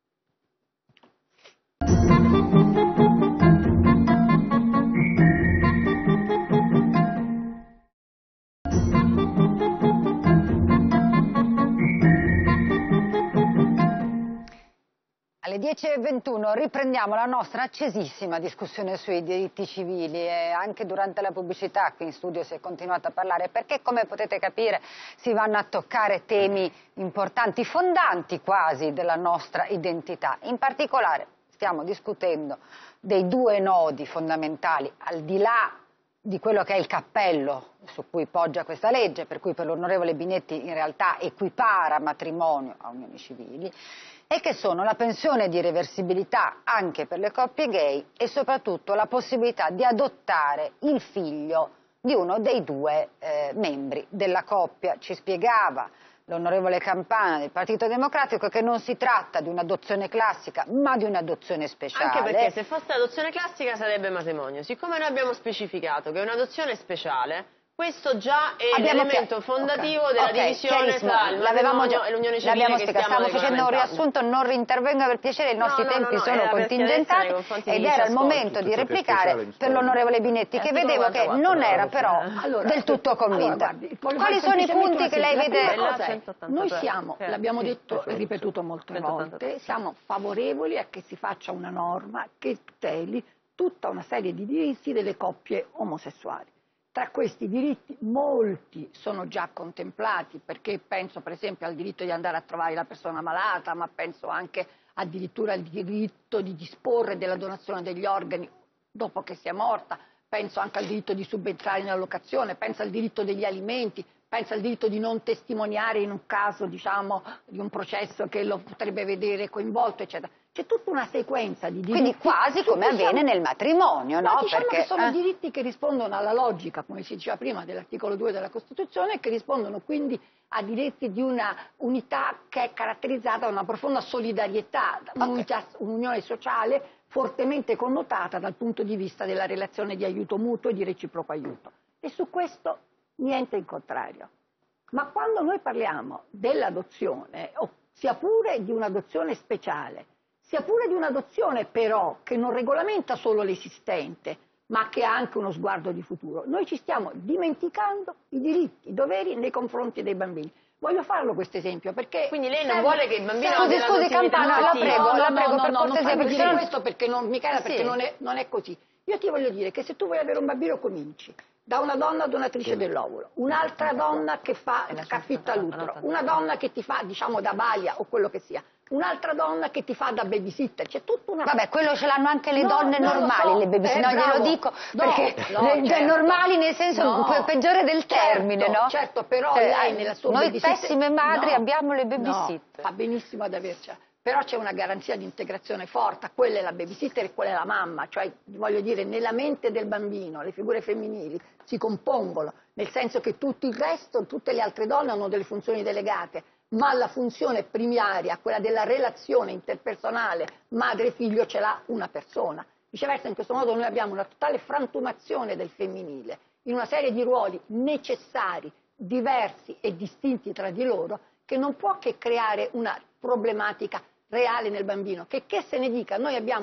Alle dieci e ventuno riprendiamo la nostra accesissima discussione sui diritti civili e anche durante la pubblicità qui in studio si è continuato a parlare perché, come potete capire, si vanno a toccare temi importanti, fondanti quasi della nostra identità. In particolare stiamo discutendo dei due nodi fondamentali, al di là di quello che è il cappello su cui poggia questa legge, per cui per l'onorevole Binetti in realtà equipara matrimonio a unioni civili, e che sono la pensione di reversibilità anche per le coppie gay e soprattutto la possibilità di adottare il figlio di uno dei due eh, membri della coppia. Ci spiegava l'onorevole Campana del Partito Democratico che non si tratta di un'adozione classica ma di un'adozione speciale. Anche perché se fosse adozione classica sarebbe matrimonio. Siccome noi abbiamo specificato che è un'adozione speciale, questo già è Abbiamo l'elemento chiar- fondativo ok, della ok, divisione chiarissimo. tra il L'avevamo matrimonio già- e l'unione civile l'abbiamo che spiegato. stiamo Stavo facendo un regolamentando. riassunto, non rintervenga per piacere, i nostri No, no, tempi no, no, sono era per contingentati chiarezza nei confronti ed di chi era ci il ascolta. momento di Tutto che è replicare speciale mi per sembra. l'onorevole Binetti Eh, che articolo vedevo che quarantaquattro, non era no, però Allora, del tutto allora, convinta. guardi, voglio Quali fare sono i semplicemente punti una che lei sintesi. vede? La prima cosa è, centottantadue. noi siamo, Eh, l'abbiamo sì, detto e centottantadue. ripetuto molte centottantadue. volte, siamo favorevoli a che si faccia una norma che tuteli tutta una serie di diritti delle coppie omosessuali. Tra questi diritti molti sono già contemplati, perché penso per esempio al diritto di andare a trovare la persona malata, ma penso anche addirittura al diritto di disporre della donazione degli organi dopo che sia morta, penso anche al diritto di subentrare nella locazione, penso al diritto degli alimenti, penso al diritto di non testimoniare in un caso, diciamo, di un processo che lo potrebbe vedere coinvolto, eccetera. C'è tutta una sequenza di diritti. Quindi quasi su come cui avviene siamo- nel matrimonio, no? No, diciamo Perché che sono eh, diritti che rispondono alla logica, come si diceva prima, dell'articolo due della Costituzione, e che rispondono quindi a diritti di una unità che è caratterizzata da una profonda solidarietà, da un'unità- un'unione sociale fortemente connotata dal punto di vista della relazione di aiuto mutuo e di reciproco aiuto. E su questo niente in contrario. Ma quando noi parliamo dell'adozione, o sia pure di un'adozione speciale, sia pure di un'adozione però che non regolamenta solo l'esistente, ma che ha anche uno sguardo di futuro, noi ci stiamo dimenticando i diritti, i doveri nei confronti dei bambini. Voglio farlo questo esempio perché... Quindi lei non serve- vuole che il bambino serve- abbia Scusi, scusi, l'adozione Campana, la affettiva? prego, no, la no, prego, no, per no, cortesia, non fammi perché dire non- questo perché non, Michela, Sì. perché non è, non è così. Io ti voglio dire che se tu vuoi avere un bambino cominci da una donna donatrice dell'ovulo, un'altra donna che fa che affitta l'utero, una donna che ti fa, diciamo, da balia o quello che sia, un'altra donna che ti fa da babysitter, c'è tutta una... Vabbè, quello ce l'hanno anche le No, donne non lo normali, so. le babysitter, Eh, no, glielo bravo. dico, No, perché no, le- cioè, certo. normali nel senso No. pe- peggiore del termine, Certo, no? certo, però Cioè, lei nella sua noi babysitter- pessime madri No, abbiamo le no, babysitter. fa benissimo ad avercela. Però c'è una garanzia di integrazione forte, quella è la babysitter e quella è la mamma, cioè voglio dire nella mente del bambino le figure femminili si compongono, nel senso che tutto il resto, tutte le altre donne hanno delle funzioni delegate, ma la funzione primaria, quella della relazione interpersonale madre-figlio ce l'ha una persona. Viceversa in questo modo noi abbiamo una totale frantumazione del femminile in una serie di ruoli necessari, diversi e distinti tra di loro, che non può che creare una problematica reale nel bambino, che che se ne dica, noi abbiamo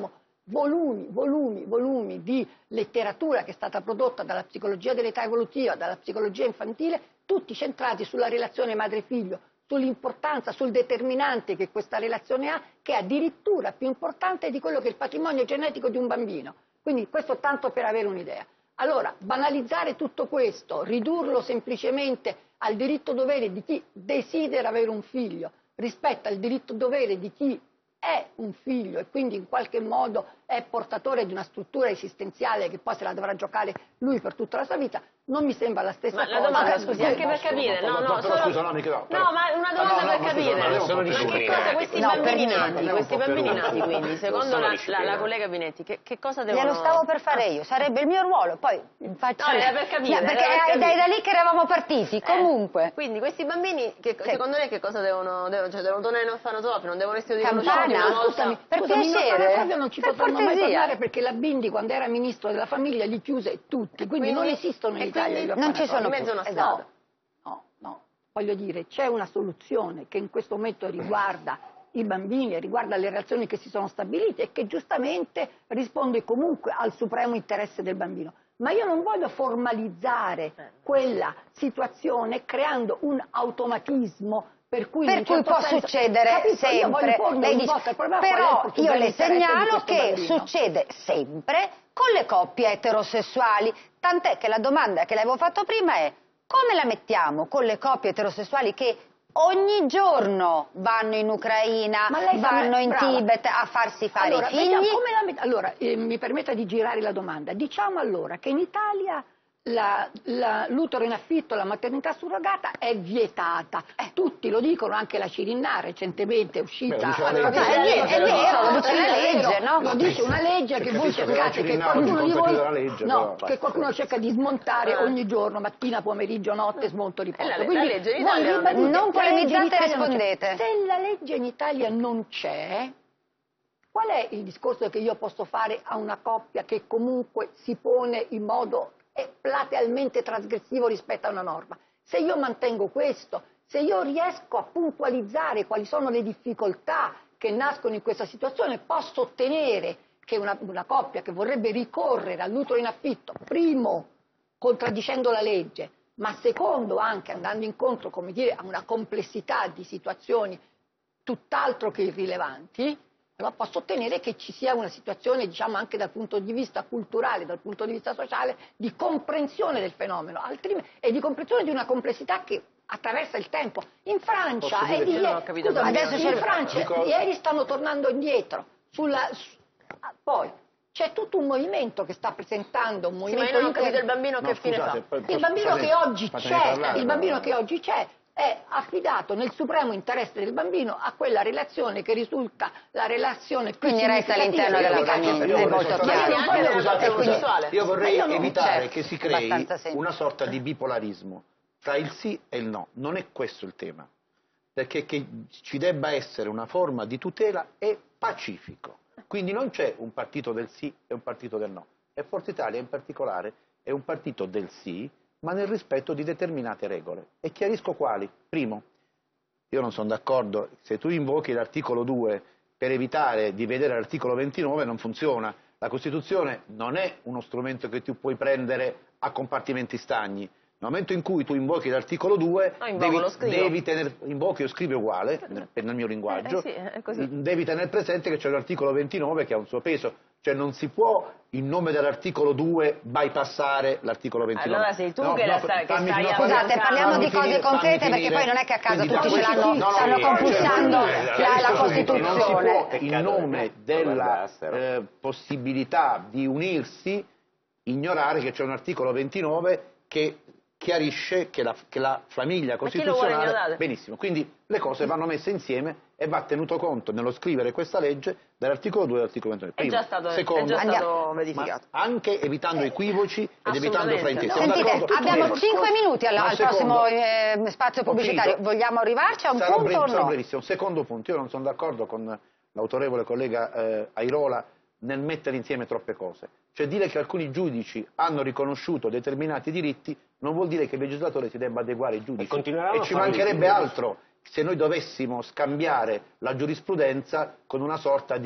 volumi, volumi, volumi di letteratura che è stata prodotta dalla psicologia dell'età evolutiva, dalla psicologia infantile, tutti centrati sulla relazione madre-figlio, sull'importanza, sul determinante che questa relazione ha, che è addirittura più importante di quello che è il patrimonio genetico di un bambino. Quindi questo tanto per avere un'idea. Allora, banalizzare tutto questo, ridurlo semplicemente al diritto-dovere di chi desidera avere un figlio rispetto al diritto-dovere di chi è un figlio e quindi in qualche modo è portatore di una struttura esistenziale che poi se la dovrà giocare lui per tutta la sua vita, non mi sembra la stessa ma cosa. la domanda, scusi, anche per capire, no, no, però, solo... scusa, no, Michela, però... no, ma una domanda no, no, per ma capire, scusa, ma sono ma che disciplinati. cosa questi No, bambini per nati, niente. questi bambini Sono nati, quindi, secondo la, la, la disciplinati. collega Binetti, che, che cosa devono... Glielo stavo per fare io, sarebbe il mio ruolo, poi faccio... No, era per capire, No, perché era per è capire. dai da lì che eravamo partiti, Eh, comunque. Quindi questi bambini, che, Sì. secondo lei che cosa devono, devono, cioè devono tornare in orfanotrofio, non devono essere riconosciuti Campana, una volta? Scusami, per scusami, in piacere, orfanotrofio non ci per potranno mai cortesia. tornare perché la Bindi quando era ministro della famiglia li chiuse tutti, quindi, Quindi- non esistono in e Italia quindi gli non ci orfanotrofi. sono in mezzo a una più. strada. No, no, voglio dire, c'è una soluzione che in questo momento riguarda i bambini e riguarda le relazioni che si sono stabilite e che giustamente risponde comunque al supremo interesse del bambino. Ma io non voglio formalizzare quella situazione creando un automatismo per cui, in Per un cui certo può senso- succedere Capito? Io voglio sempre. pormi Lei ogni dice, volta il problema qual è il però io supremo le interesse di segnalo questo che bambino. succede sempre con le coppie eterosessuali, tant'è che la domanda che le avevo fatto prima è come la mettiamo con le coppie eterosessuali che ogni giorno vanno in Ucraina, Ma lei sa- vanno in brava. Tibet a farsi fare Allora, i figli? vediamo come la met- allora eh, mi permetta di girare la domanda. Diciamo allora che in Italia la- la- l'utero in affitto, la maternità surrogata è vietata. Eh. Tutti lo dicono, anche la Cirinna recentemente è uscita. Beh, lo dice la Allora, legge. no, è vero, è vero, lo dice è la vero, legge, no? Lo dice una legge Se che voi capisco che la cercate, che Cirinna qualcuno oggi di conta voi, chiudere la legge, no, però- che qualcuno cerca di smontare Ah. ogni giorno, mattina, pomeriggio, notte, smonto, Eh, riposo. la- la Quindi legge in voi Italia non- ribadite, Non la legge in polemizzate, Italia non c'è. rispondete. Se la legge in Italia non c'è, qual è il discorso che io posso fare a una coppia che comunque si pone in modo eh, platealmente trasgressivo rispetto a una norma? Se io mantengo questo, se io riesco a puntualizzare quali sono le difficoltà che nascono in questa situazione, posso ottenere che una, una coppia che vorrebbe ricorrere all'utero in affitto, primo, contraddicendo la legge, ma secondo anche andando incontro, come dire, a una complessità di situazioni tutt'altro che irrilevanti, allora posso ottenere che ci sia una situazione, diciamo anche dal punto di vista culturale, dal punto di vista sociale, di comprensione del fenomeno altrimenti, e di comprensione di una complessità che attraversa il tempo. In Francia, Posso e dire di che- ieri- Non ho capito scusami, adesso in c'è- Francia dico- ieri stanno tornando indietro. Sulla, su- ah, poi c'è tutto un movimento che sta presentando un Sì, ma movimento io non ho inter- capito il bambino No, che fine scusate, fa. poi- il posso- bambino fatemi- che oggi fatemi c'è, parlare, il però. bambino che oggi c'è è affidato nel supremo interesse del bambino a quella relazione che risulta la relazione più Quindi resta significativa all'interno della che c'è famiglia, per Io è lui. vorrei molto soltanto- chiaro. Ma io non Anche voglio- nella e quindi- sessuale. Io vorrei Ma io non- evitare certo, che si crei abbastanza semplice. una sorta di bipolarismo tra il sì e il no. Non è questo il tema, perché che ci debba essere una forma di tutela è pacifico. Quindi non c'è un partito del sì e un partito del no. E Forza Italia in particolare è un partito del sì, ma nel rispetto di determinate regole. E chiarisco quali. Primo, io non sono d'accordo, se tu invochi l'articolo due per evitare di vedere l'articolo ventinove non funziona. La Costituzione non è uno strumento che tu puoi prendere a compartimenti stagni. Nel momento in cui tu invochi l'articolo due, No, invoco, devi, lo scrivo. devi tener, invochi o scrivi uguale, nel, nel mio linguaggio, Eh, sì, è così. devi tenere presente che c'è l'articolo ventinove che ha un suo peso, cioè non si può in nome dell'articolo due bypassare l'articolo ventinove. Allora sei tu No, che no, la stai- che fammi- stai no, a- fammi- Scusate, parliamo fammi di cose finire, concrete, fammi perché finire. poi non è che a caso Quindi tutti no, ce l'hanno- no, no, stanno sì, compulsando cioè, la- capisco la subito, non si Costituzione. può in nome della Guardassero. eh, possibilità di unirsi ignorare che c'è un articolo ventinove che chiarisce che la, che la famiglia Ma chi lo vuole costituzionale... ignorare? Benissimo, quindi le cose vanno messe insieme e va tenuto conto nello scrivere questa legge dell'articolo due e dell'articolo ventinove. È Primo. già stato, è Secondo, già stato Andiamo. verificato. ma anche evitando equivoci ed evitando Assolutamente. fraintesi. No, Siamo Sentite, d'accordo? abbiamo Prego. cinque minuti al, Ma al secondo- prossimo eh, spazio Ho pubblicitario. finito. Vogliamo arrivarci a un Sarò punto brev- o sarò no? brevissimo. Secondo punto, io non sono d'accordo con l'autorevole collega eh, Airola nel mettere insieme troppe cose. Cioè dire che alcuni giudici hanno riconosciuto determinati diritti non vuol dire che il legislatore si debba adeguare ai giudici. E continueranno a ci farlo mancherebbe i giudici. altro se noi dovessimo scambiare la giurisprudenza con una sorta di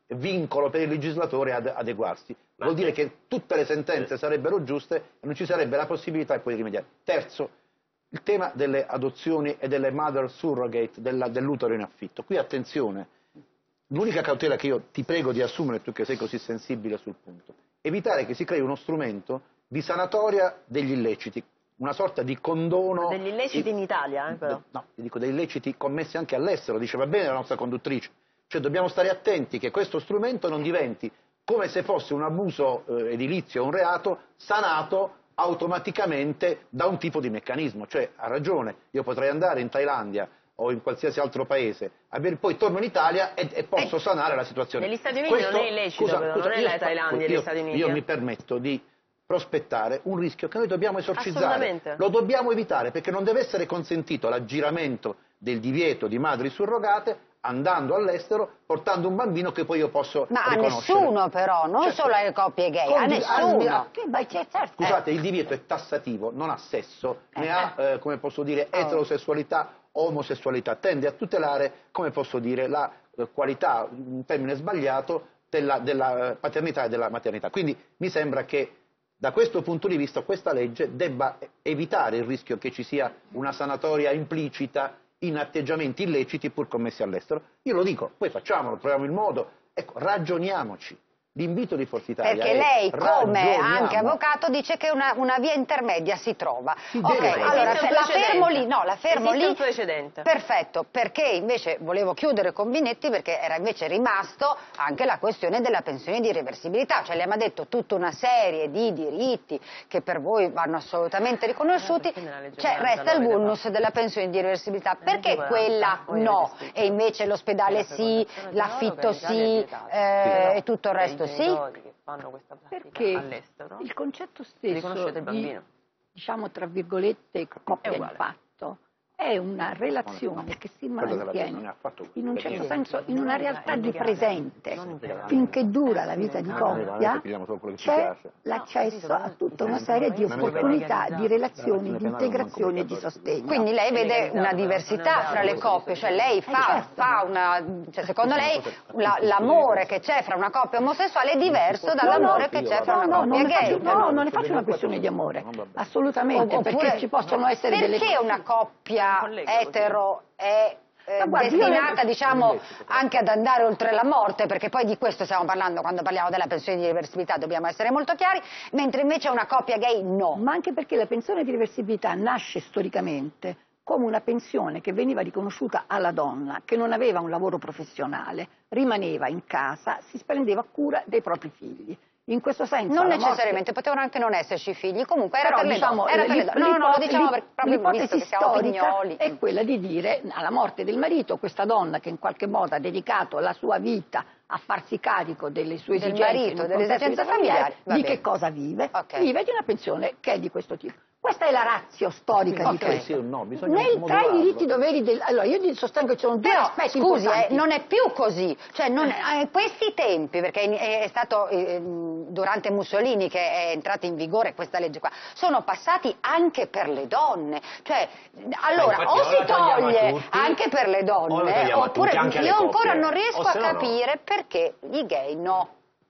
vincolo per il legislatore ad adeguarsi. Vuol dire che tutte le sentenze sarebbero giuste e non ci sarebbe la possibilità poi di rimediare. Terzo, il tema delle adozioni e delle mother surrogate, dell'utero in affitto. Qui attenzione, l'unica cautela che io ti prego di assumere, tu che sei così sensibile sul punto, evitare che si crei uno strumento di sanatoria degli illeciti, una sorta di condono... Degli illeciti in Italia, eh, però. No, io dico degli illeciti commessi anche all'estero, diceva bene la nostra conduttrice. Cioè dobbiamo stare attenti che questo strumento non diventi come se fosse un abuso eh, edilizio o un reato sanato automaticamente da un tipo di meccanismo. Cioè, ha ragione, io potrei andare in Thailandia o in qualsiasi altro paese, poi torno in Italia e, e posso eh, sanare la situazione. Negli Stati Uniti Questo, non è illecito, scusa, però, scusa, non è la Thailandia, io, gli Stati Uniti. Io eh. mi permetto di prospettare un rischio che noi dobbiamo esorcizzare. Lo dobbiamo evitare, perché non deve essere consentito l'aggiramento del divieto di madri surrogate andando all'estero, portando un bambino che poi io posso Ma riconoscere. a nessuno però, non certo. solo alle coppie gay, Con, a nessuno. A, Beh, certo. Scusate, il divieto è tassativo, non ha sesso, eh, ne ha, eh, come posso dire, oh. eterosessualità, omosessualità, tende a tutelare, come posso dire, la eh, qualità, un termine sbagliato, della, della paternità e della maternità. Quindi mi sembra che da questo punto di vista questa legge debba evitare il rischio che ci sia una sanatoria implicita in atteggiamenti illeciti pur commessi all'estero. Io lo dico, poi facciamolo, troviamo il modo, ecco, ragioniamoci. L'invito di Forza Italia Perché è lei, come ragioniamo. anche avvocato, dice che una, una via intermedia si trova. Si ok, deve allora Esiste un la fermo lì, no, la fermo Esiste lì. un precedente. Perfetto, perché invece volevo chiudere con Binetti perché era invece rimasto anche la questione della pensione di reversibilità, cioè lei mi ha detto tutta una serie di diritti che per voi vanno assolutamente riconosciuti, cioè resta il vulnus della pensione di reversibilità, perché quella no e invece l'ospedale sì, l'affitto sì eh, e tutto il resto sì? Fanno questa pratica Perché all'estero. il concetto stesso Riconoscete il bambino. di, diciamo tra virgolette, coppia È di uguale. fatto è una relazione che si Quello della mantiene donna ha fatto in un questo. certo senso in una realtà di presente. Finché dura la vita di coppia c'è l'accesso a tutta una serie di opportunità, di relazioni, di integrazione e di sostegno. Quindi lei vede una diversità fra le coppie, cioè lei fa, fa una, cioè secondo lei la- l'amore che c'è fra una coppia omosessuale è diverso dall'amore che c'è fra una No, no, coppia non ne gay. faccio, no, non ne faccio una questione di amore, assolutamente, Oppure- perché ci possono essere delle Perché una coppia etero è eh, Ma guardi, io destinata le- diciamo anche ad andare oltre la morte, perché poi di questo stiamo parlando quando parliamo della pensione di reversibilità, dobbiamo essere molto chiari, mentre invece una coppia gay no. Ma anche perché la pensione di reversibilità nasce storicamente come una pensione che veniva riconosciuta alla donna che non aveva un lavoro professionale, rimaneva in casa, si prendeva cura dei propri figli. In questo senso Non la necessariamente, morte... potevano anche non esserci figli, comunque era Però, per le diciamo, donne. Era per le l'ip- donne. No, no, lo l'ip- diciamo per, proprio visto l'ipotesi che siamo storica pignoli. è quella di dire alla morte del marito questa donna che in qualche modo ha dedicato la sua vita a farsi carico delle sue Del esigenze, marito, in un delle contesto esigenze familiare, familiari, va di bene. che cosa vive? Ok. Vive di una pensione che è di questo tipo. Questa è la ratio storica di Ok. questo. Sì o no, bisogna Nel, tra i modularlo. diritti doveri del... Allora, io sostengo che ci sono due Però, aspetti scusi, eh, importanti. non è più così, cioè non, eh, questi tempi, perché è, è stato eh, durante Mussolini che è entrata in vigore questa legge qua, sono passati anche per le donne, cioè allora infatti, o o si la togliamo a toglie tutti, anche per le o la donne, togliamo a oppure tutti, anche alle io ancora coppie. non riesco O a se no no. capire perché gli gay no.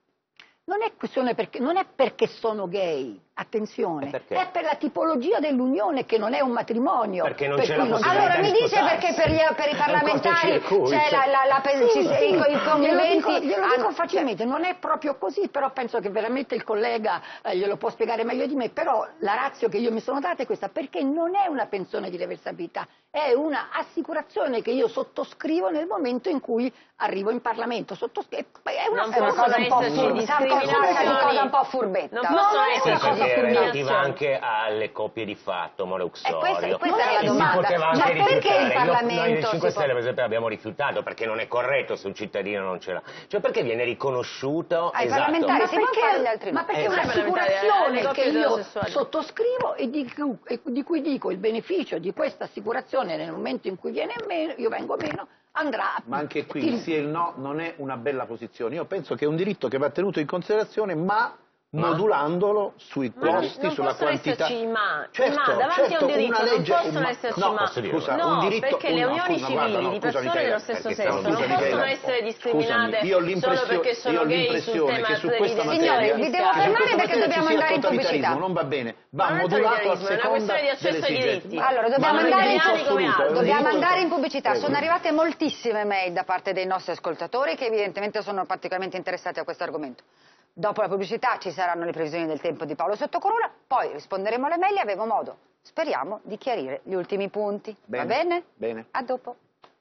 Non è questione perché, non è perché sono gay, attenzione, E perché? è per la tipologia dell'unione che non è un matrimonio. Perché non per c'è cui la possibilità Allora mi di dice sposarsi. perché per, gli, per i È un parlamentari cortocircuito. c'è la, la, la, pen- Sì, ci- sì, i, i glielo conviventi dico, glielo hanno- dico facilmente, non è proprio così, però penso che veramente il collega eh, glielo può spiegare meglio di me, però la ratio che io mi sono data è questa, perché non è una pensione di reversibilità, è una assicurazione che io sottoscrivo nel momento in cui arrivo in Parlamento, sottoscri- è una, Non è una cosa cosa un po' esserci fur- sa- cosa- discriminazioni. cosa un po' furbetta. Non No, possono non è esserci una cosa Perché è relativa discriminazioni. anche alle coppie di fatto, E Moneuxorio. questa, questa Non era è- la E domanda. si poteva Ma anche perché rifiutare. il Io- Parlamento noi del si cinque può- Stelle per esempio abbiamo rifiutato perché non è corretto se un cittadino non ce l'ha. Cioè perché viene riconosciuto Ai esatto. parlamentari Ma si può fare agli altri perché, no. ma perché è Eh, un'assicurazione alle che coppie io eterosessuali. sottoscrivo e di, cui, e di cui dico il beneficio di questa assicurazione nel momento in cui viene meno, io vengo meno, andrà. Ma anche qui il- il sì e il no non è una bella posizione. Io penso che è un diritto che va tenuto in considerazione, ma modulandolo sui costi, non sulla possono quantità. esserci ma, certo, ma davanti certo, a un diritto una legge, non possono un, esserci no, ma. scusa, no, un diritto, perché le un, unioni scusa, civili guarda, no, di scusami, persone Michela, dello stesso perché sesso stanno non scusami, possono Michela, essere Scusami, discriminate io ho solo l'impressione- perché io sono ho gay sul l'impressione tema che su delle questa identità materia, Signori, vi devo che su fermare questa perché materia dobbiamo ci sia andare in totalitarismo, pubblicità. non va bene, Ma va non è modulato a totalitarismo, è una seconda questione di accesso delle ai esigenze. diritti. Allora, Ma dobbiamo non è andare, un in... diritto assoluto, è un dobbiamo diritto- andare in pubblicità. Prego. Sono arrivate moltissime mail da parte dei nostri ascoltatori che evidentemente sono particolarmente interessati a questo argomento. Dopo la pubblicità ci saranno le previsioni del tempo di Paolo Sottocorona, poi risponderemo alle mail e avevo modo, speriamo, di chiarire gli ultimi punti. Bene, Va bene? bene. A dopo.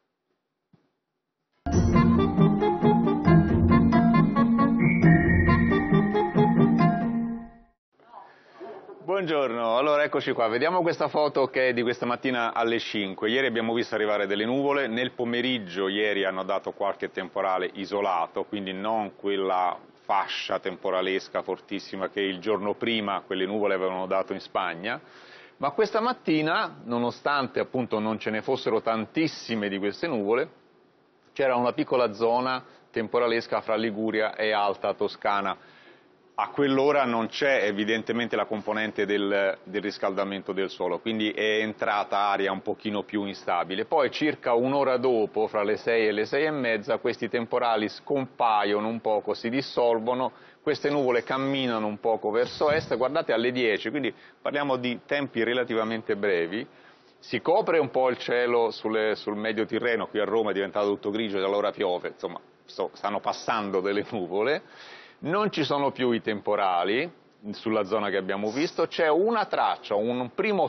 Buongiorno, allora eccoci qua, vediamo questa foto che è di questa mattina alle cinque. Ieri abbiamo visto arrivare delle nuvole, nel pomeriggio ieri hanno dato qualche temporale isolato, quindi non quella fascia temporalesca fortissima che il giorno prima quelle nuvole avevano dato in Spagna, ma questa mattina, nonostante appunto non ce ne fossero tantissime di queste nuvole, c'era una piccola zona temporalesca fra Liguria e Alta Toscana. A quell'ora non c'è evidentemente la componente del, del riscaldamento del suolo, quindi è entrata aria un pochino più instabile. Poi circa un'ora dopo, fra le sei e le sei e mezza, questi temporali scompaiono un poco, si dissolvono, queste nuvole camminano un poco verso est, guardate alle dieci, quindi parliamo di tempi relativamente brevi. Si copre un po' il cielo sulle, sul medio Tirreno, qui a Roma è diventato tutto grigio e allora piove, insomma sto, stanno passando delle nuvole. Non ci sono più i temporali sulla zona che abbiamo visto, c'è una traccia, un primo,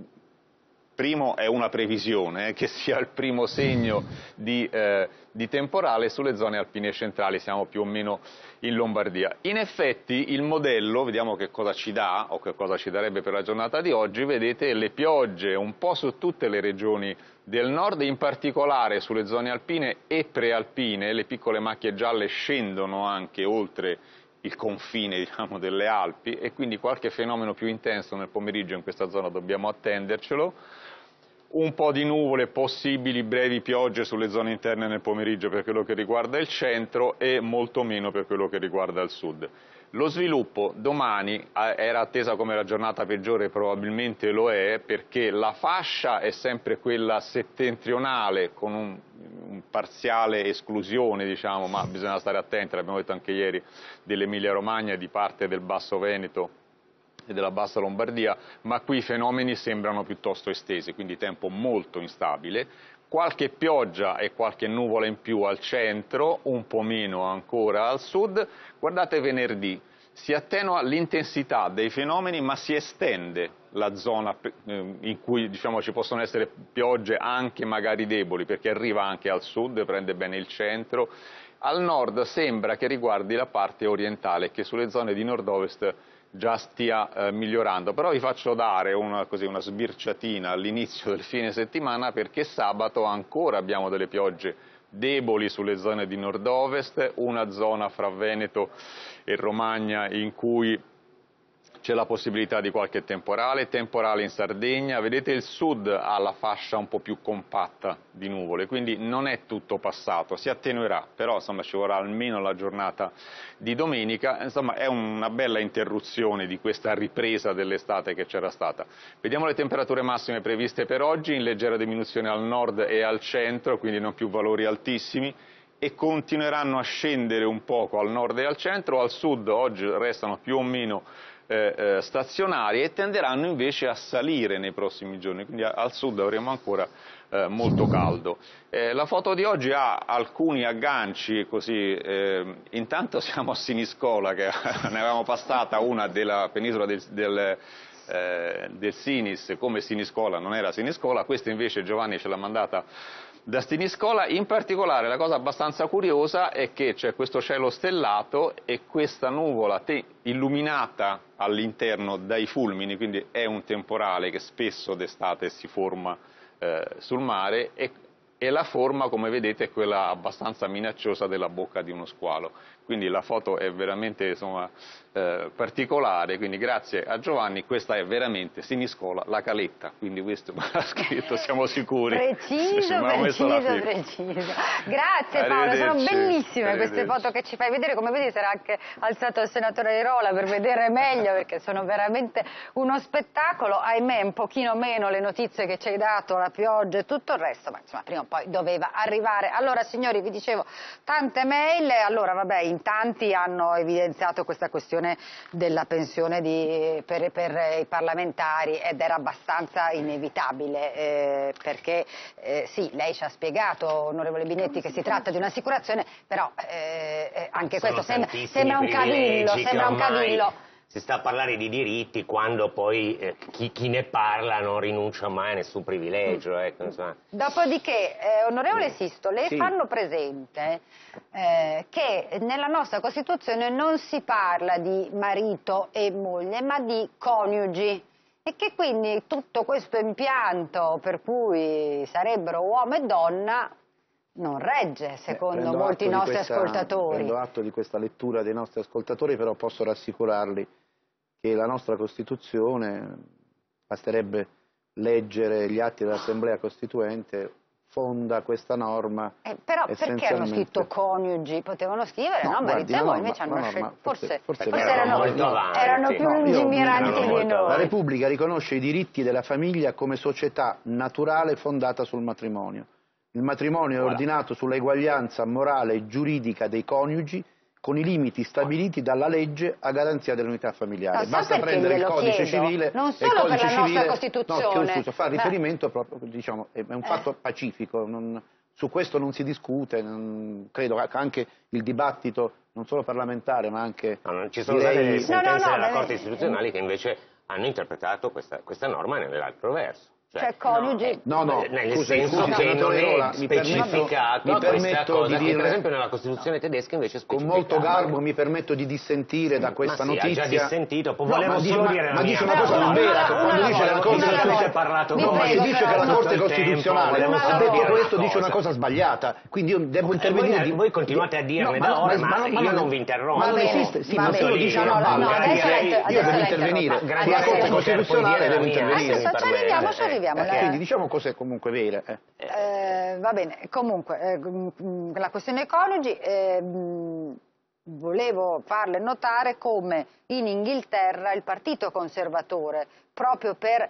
primo è una previsione, eh, che sia il primo segno di, eh, di temporale sulle zone alpine centrali, siamo più o meno in Lombardia. In effetti il modello, vediamo che cosa ci dà, o che cosa ci darebbe per la giornata di oggi, vedete le piogge un po' su tutte le regioni del nord, in particolare sulle zone alpine e prealpine, le piccole macchie gialle scendono anche oltre il confine, diciamo, delle Alpi, e quindi qualche fenomeno più intenso nel pomeriggio in questa zona dobbiamo attendercelo. Un po' di nuvole, possibili brevi piogge sulle zone interne nel pomeriggio per quello che riguarda il centro e molto meno per quello che riguarda il sud. Lo sviluppo domani era attesa come la giornata peggiore, probabilmente lo è, perché la fascia è sempre quella settentrionale con un, un parziale esclusione, diciamo, ma bisogna stare attenti, l'abbiamo detto anche ieri, dell'Emilia Romagna e di parte del Basso Veneto e della Bassa Lombardia, ma qui i fenomeni sembrano piuttosto estesi, quindi tempo molto instabile. Qualche pioggia e qualche nuvola in più al centro, un po' meno ancora al sud. Guardate venerdì, si attenua l'intensità dei fenomeni ma si estende la zona in cui, diciamo, ci possono essere piogge anche magari deboli, perché arriva anche al sud, prende bene il centro. Al nord sembra che riguardi la parte orientale, che sulle zone di nord-ovest già stia eh, migliorando, però vi faccio dare una, così, una sbirciatina all'inizio del fine settimana, perché sabato ancora abbiamo delle piogge deboli sulle zone di nord-ovest, una zona fra Veneto e Romagna in cui c'è la possibilità di qualche temporale, temporale in Sardegna. Vedete il sud ha la fascia un po' più compatta di nuvole, quindi non è tutto passato, si attenuerà, però insomma ci vorrà almeno la giornata di domenica, insomma è una bella interruzione di questa ripresa dell'estate che c'era stata. Vediamo le temperature massime previste per oggi, in leggera diminuzione al nord e al centro, quindi non più valori altissimi, e continueranno a scendere un poco al nord e al centro, al sud oggi restano più o meno Eh, eh, stazionari e tenderanno invece a salire nei prossimi giorni, quindi a, al sud avremo ancora eh, molto caldo. Eh, la foto di oggi ha alcuni agganci, così, eh, intanto siamo a Siniscola, che ne avevamo passata una della penisola del, del, eh, del Sinis, come Siniscola non era Siniscola, questa invece Giovanni ce l'ha mandata da Siniscola. In particolare la cosa abbastanza curiosa è che c'è questo cielo stellato e questa nuvola illuminata all'interno dai fulmini, quindi è un temporale che spesso d'estate si forma eh, sul mare, e e la forma, come vedete, è quella abbastanza minacciosa della bocca di uno squalo. Quindi la foto è veramente, insomma, eh, particolare, quindi grazie a Giovanni questa è veramente Siniscola la caletta, quindi questo me l'ha scritto, siamo sicuri. Preciso, preciso, preciso. Grazie Paolo, sono bellissime queste foto che ci fai vedere, come vedi sarà anche alzato il senatore Airola per vedere meglio, perché sono veramente uno spettacolo. Ahimè un pochino meno le notizie che ci hai dato, la pioggia e tutto il resto, ma insomma prima o poi doveva arrivare. Allora signori, vi dicevo, tante mail, allora vabbè, in tanti hanno evidenziato questa questione della pensione di, per, per i parlamentari, ed era abbastanza inevitabile, eh, perché eh, sì, lei ci ha spiegato, onorevole Binetti, che si tratta di un'assicurazione, però eh, anche Sono questo sembra, sembra un cavillo, sembra un cavillo. Si sta a parlare di diritti quando poi eh, chi, chi ne parla non rinuncia mai a nessun privilegio. Ecco, insomma. Dopodiché, eh, onorevole Sisto, le Sì. fanno presente eh, che nella nostra Costituzione non si parla di marito e moglie, ma di coniugi. E che quindi tutto questo impianto per cui sarebbero uomo e donna non regge, secondo Eh, molti atto di nostri questa- ascoltatori. Prendo atto di questa lettura dei nostri ascoltatori, però posso rassicurarli che la nostra Costituzione, basterebbe leggere gli atti dell'Assemblea Costituente, fonda questa norma. Eh, però perché hanno essenzialmente- scritto coniugi? Potevano scrivere, no, No, marito guardi, e no, moglie, ma- invece hanno no, no, scelto. ma Forse, forse- forse, forse erano, molto avanti. erano più No, io- lungimiranti erano di molto noi. La Repubblica riconosce i diritti della famiglia come società naturale fondata sul matrimonio. Il matrimonio è Voilà. ordinato sulla eguaglianza morale e giuridica dei coniugi, con i limiti stabiliti dalla legge a garanzia dell'unità familiare. No, sa Basta perché prendere il glielo codice chiedo? civile Non e il solo per codice la nostra civile, Costituzione. no, chiedo scusa, fa Ma- riferimento proprio, diciamo, è un fatto pacifico, non- su questo non si discute, non- credo che anche il dibattito non solo parlamentare ma anche No, non ci sono direi- state delle sentenze No, no, no, della beh, Corte Istituzionale che invece hanno interpretato questa, questa norma nell'altro verso. Cioè, coniugi. No, no, nel scusa, senso scusi, che non senatore è Rola, mi permetto- specificato mi questa permetto cosa di che dire- per esempio nella Costituzione tedesca invece è Con specificata. molto garbo mi permetto di dissentire da questa Ma sì, ha notizia. già dissentito, poi No, volevo ma dice- solo ma- dire la ma mia. dice una Però cosa una- non vera, una- quando una- dice una- la una- Costituzione una- parlato Vi no, ma si prego, dice che però, la tutto Corte il tempo, Costituzionale volevo ha solo detto dire questo, una dice una cosa. cosa sbagliata, quindi io devo Eh, intervenire voi- di- voi continuate a dirne No, da ora, ma io non vi interrompo. Ma non Va bene, esiste, sì, va ma se lo bene. dice No, una no, palla, no, io adesso devo la- adesso la intervenire interrompo. sulla Adesso Corte la- Costituzionale, devo intervenire. Adesso ci arriviamo, ci arriviamo. Eh, Quindi diciamo cose comunque vere. eh. Eh, va bene, comunque, eh, mh, la questione dei coniugi, eh, mh, volevo farle notare come in Inghilterra il partito conservatore, proprio per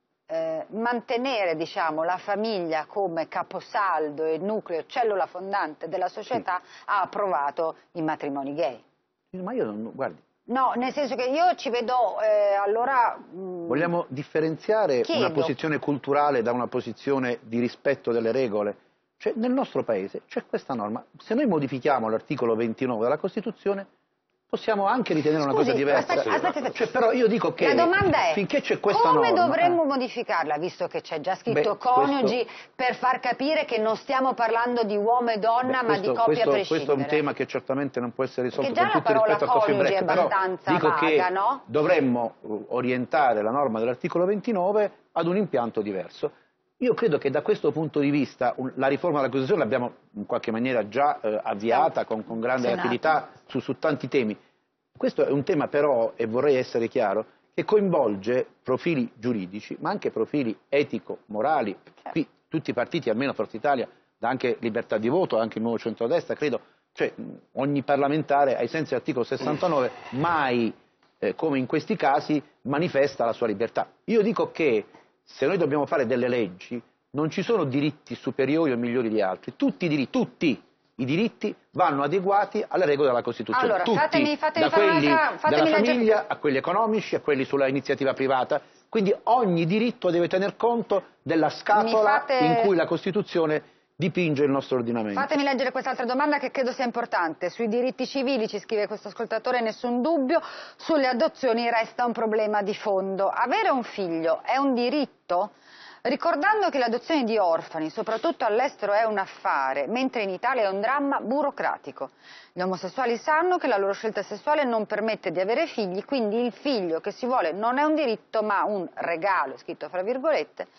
eh, mantenere, diciamo, la famiglia come caposaldo e nucleo, cellula fondante della società, ha approvato i matrimoni gay. Ma io non, guardi, No, nel senso che io ci vedo, eh, allora... mh, vogliamo differenziare Chiedo. una posizione culturale da una posizione di rispetto delle regole? Cioè, nel nostro paese c'è questa norma. Se noi modifichiamo l'articolo ventinove della Costituzione, possiamo anche ritenere una Scusi, cosa diversa. aspetti, aspetti, aspetti. Cioè, però io dico che La domanda è, finché c'è questa come norma, dovremmo eh, modificarla, visto che c'è già scritto Beh, coniugi, questo- per far capire che non stiamo parlando di uomo e donna, beh, ma questo, di coppia questo- a prescindere? questo è un tema che certamente non può essere risolto Perché già con la tutto il parola rispetto a Coffee coniugi Break, è però abbastanza dico che vaga, no? dovremmo eh, orientare la norma dell'articolo ventinove ad un impianto diverso. Io credo che da questo punto di vista un- la riforma della Costituzione l'abbiamo in qualche maniera già eh, avviata con, con grande Senato. rapidità su, su tanti temi. Questo è un tema però, e vorrei essere chiaro, che coinvolge profili giuridici, ma anche profili etico-morali. Qui tutti i partiti, almeno Forza Italia, dà anche libertà di voto, anche il nuovo centrodestra, credo, cioè mh, ogni parlamentare ai sensi dell'articolo sessantanove mai, eh, come in questi casi, manifesta la sua libertà. Io dico che se noi dobbiamo fare delle leggi, non ci sono diritti superiori o migliori di altri, tutti i diritti, tutti i diritti vanno adeguati alle regole della Costituzione, Allora, tutti, fatemi- fatemi da fare quelli un'altra- fatemi della leggere- famiglia a quelli economici, a quelli sulla iniziativa privata, quindi ogni diritto deve tener conto della scatola fate- in cui la Costituzione dipinge il nostro ordinamento. Fatemi leggere quest'altra domanda che credo sia importante. Sui diritti civili, ci scrive questo ascoltatore, nessun dubbio. Sulle adozioni resta un problema di fondo. Avere un figlio è un diritto? Ricordando che l'adozione di orfani, soprattutto all'estero, è un affare, mentre in Italia è un dramma burocratico. Gli omosessuali sanno che la loro scelta sessuale non permette di avere figli, quindi il figlio che si vuole non è un diritto ma un regalo, scritto fra virgolette,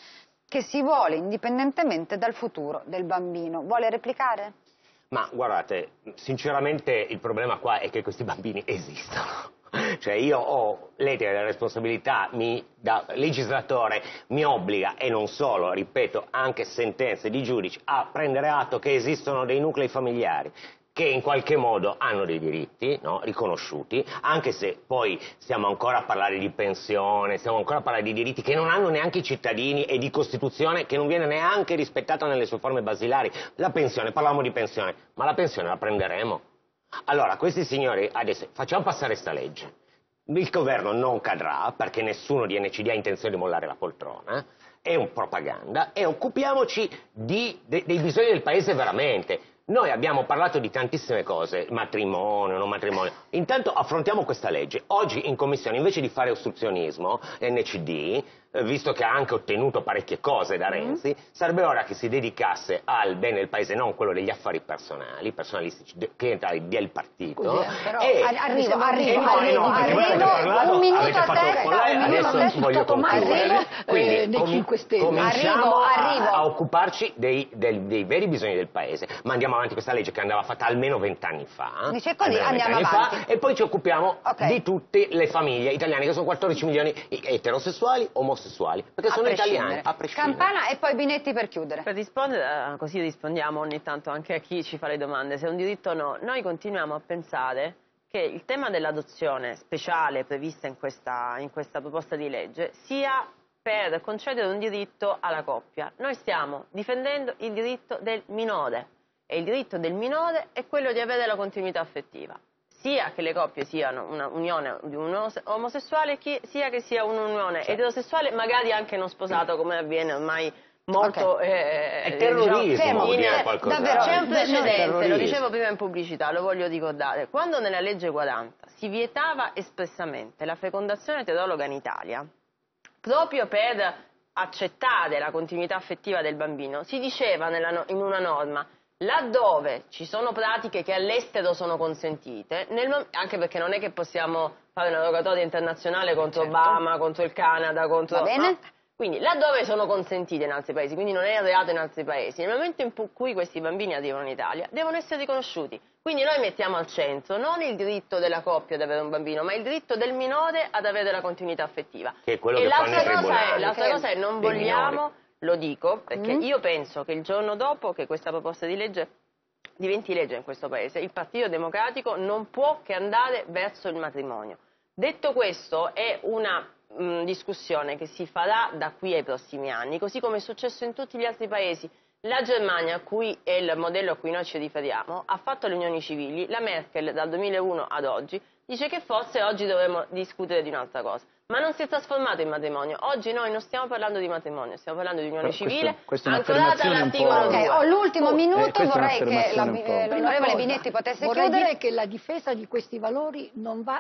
che si vuole indipendentemente dal futuro del bambino. Vuole replicare? Ma guardate, sinceramente il problema qua è che questi bambini esistono. Cioè io ho l'etica della responsabilità, mi, da legislatore mi obbliga, e non solo, ripeto, anche sentenze di giudici, a prendere atto che esistono dei nuclei familiari che in qualche modo hanno dei diritti, no, riconosciuti, anche se poi stiamo ancora a parlare di pensione, stiamo ancora a parlare di diritti che non hanno neanche i cittadini e di Costituzione che non viene neanche rispettata nelle sue forme basilari. La pensione, parliamo di pensione, ma la pensione la prenderemo? Allora, questi signori, adesso facciamo passare questa legge, il governo non cadrà perché nessuno di N C D ha intenzione di mollare la poltrona, è un propaganda, e occupiamoci di, de, dei bisogni del paese veramente. Noi abbiamo parlato di tantissime cose, matrimonio, non matrimonio. Intanto affrontiamo questa legge. Oggi in commissione, invece di fare ostruzionismo, N C D, eh, visto che ha anche ottenuto parecchie cose da Renzi, mm. sarebbe ora che si dedicasse al bene del paese, non quello degli affari personali, personalistici, che del partito. Scusi, però e, arrivo, e arrivo, no, arrivo, no, arrivo, avete parlato, un minuto avete a fatto testa, con lei, un minuto adesso a testa, voglio concludere. Quindi eh, dei cinque Stelle. cominciamo arrivo, a, arrivo. a occuparci dei, del, dei veri bisogni del paese, ma andiamo avanti questa legge che andava fatta almeno vent'anni fa. Dice così, almeno andiamo vent'anni avanti. Fa, e poi ci occupiamo okay. di tutte le famiglie italiane, che sono quattordici milioni eterosessuali, omosessuali, perché a sono prescindere. italiani, a prescindere. Campana e poi Binetti per chiudere. Per rispondere, così rispondiamo ogni tanto anche a chi ci fa le domande, se è un diritto o no. Noi continuiamo a pensare che il tema dell'adozione speciale prevista in questa, in questa proposta di legge sia per concedere un diritto alla coppia. Noi stiamo difendendo il diritto del minore, e il diritto del minore è quello di avere la continuità affettiva, sia che le coppie siano un'unione di un omosessuale, sia che sia un'unione cioè. eterosessuale, magari anche non sposato, come avviene ormai molto... Okay. Eh, è terrorismo, diciamo, vuol dire qualcosa. Davvero, c'è un precedente, lo dicevo prima in pubblicità, lo voglio ricordare. Quando nella legge quaranta si vietava espressamente la fecondazione eterologa in Italia, proprio per accettare la continuità affettiva del bambino, si diceva nella, in una norma: laddove ci sono pratiche che all'estero sono consentite, nel, anche perché non è che possiamo fare una rogatoria internazionale contro certo. Obama, contro il Canada, contro... Va bene? No. Quindi laddove sono consentite in altri paesi, quindi non è reato in altri paesi, nel momento in cui questi bambini arrivano in Italia devono essere riconosciuti. Quindi noi mettiamo al centro non il diritto della coppia ad avere un bambino, ma il diritto del minore ad avere la continuità affettiva. Che è quello e che fanno i l'altra cosa tribunali. è, l'altra cosa è non vogliamo... minori. Lo dico perché Mm. io penso che il giorno dopo che questa proposta di legge diventi legge in questo Paese, il Partito Democratico non può che andare verso il matrimonio. Detto questo, è una mh, discussione che si farà da qui ai prossimi anni, così come è successo in tutti gli altri Paesi. La Germania, a cui è il modello a cui noi ci riferiamo, ha fatto le unioni civili. La Merkel dal duemilauno ad oggi dice che forse oggi dovremmo discutere di un'altra cosa. Ma non si è trasformato in matrimonio. Oggi noi non stiamo parlando di matrimonio, stiamo parlando di unione Però civile, questa, questa ancorata all'articolo Ok, due. ho l'ultimo Eh, minuto, questa è vorrei che un'affermazione la- un po'. eh, l'onorevole Prima Binetti cosa, potesse vorrei chiudere. dire che la difesa di questi valori non va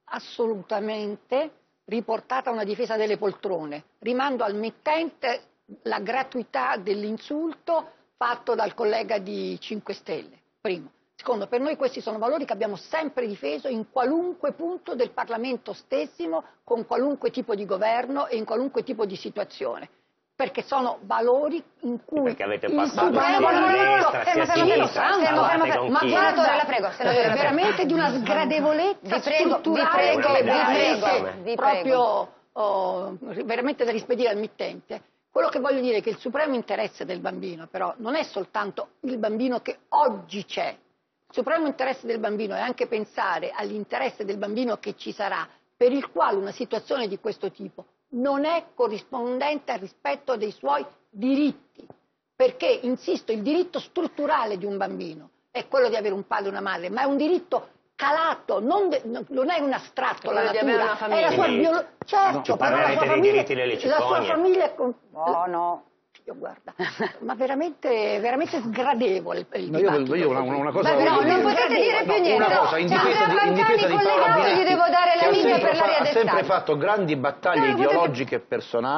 assolutamente riportata a una difesa delle poltrone. Rimando al mittente la gratuità dell'insulto fatto dal collega di cinque Stelle, primo. Secondo, per noi questi sono valori che abbiamo sempre difeso in qualunque punto del Parlamento stessimo, con qualunque tipo di governo e in qualunque tipo di situazione. Perché sono valori in cui... Perché avete il passato supremo- sia a no, no, no, no, destra fermo, sia a fermo, sinistra, fermo, fermo, stavate fermo, con ma chi? guarda, Senatore, la prego, senatore, è la prego. veramente di una sgradevolezza Vi prego, vi strutturale, prego, vi veramente prego, vi proprio oh, veramente da rispedire al mittente. Quello che voglio dire è che il supremo interesse del bambino però non è soltanto il bambino che oggi c'è. Il supremo interesse del bambino è anche pensare all'interesse del bambino che ci sarà, per il quale una situazione di questo tipo non è corrispondente al rispetto dei suoi diritti. Perché, insisto, il diritto strutturale di un bambino è quello di avere un padre e una madre, ma è un diritto calato, non, de, non è un astratto la Quello di avere natura, una famiglia. è la sua biologia. Certo, No, ci però la parlerete sua dei famiglia, diritti delle la sua cicogne. famiglia è con... No, no. Io, guarda, ma veramente, veramente sgradevole il No, io, dibattito. io una, una cosa Beh, voglio no, dire. non potete dire più niente. Una cosa, in C'è difesa Andrea di, in difesa di Pancani Paola collegato, Binetti, gli devo dare la che ha linea sempre per fa- l'aria ha sempre d'estate. fatto grandi battaglie No, potete- ideologiche e personali,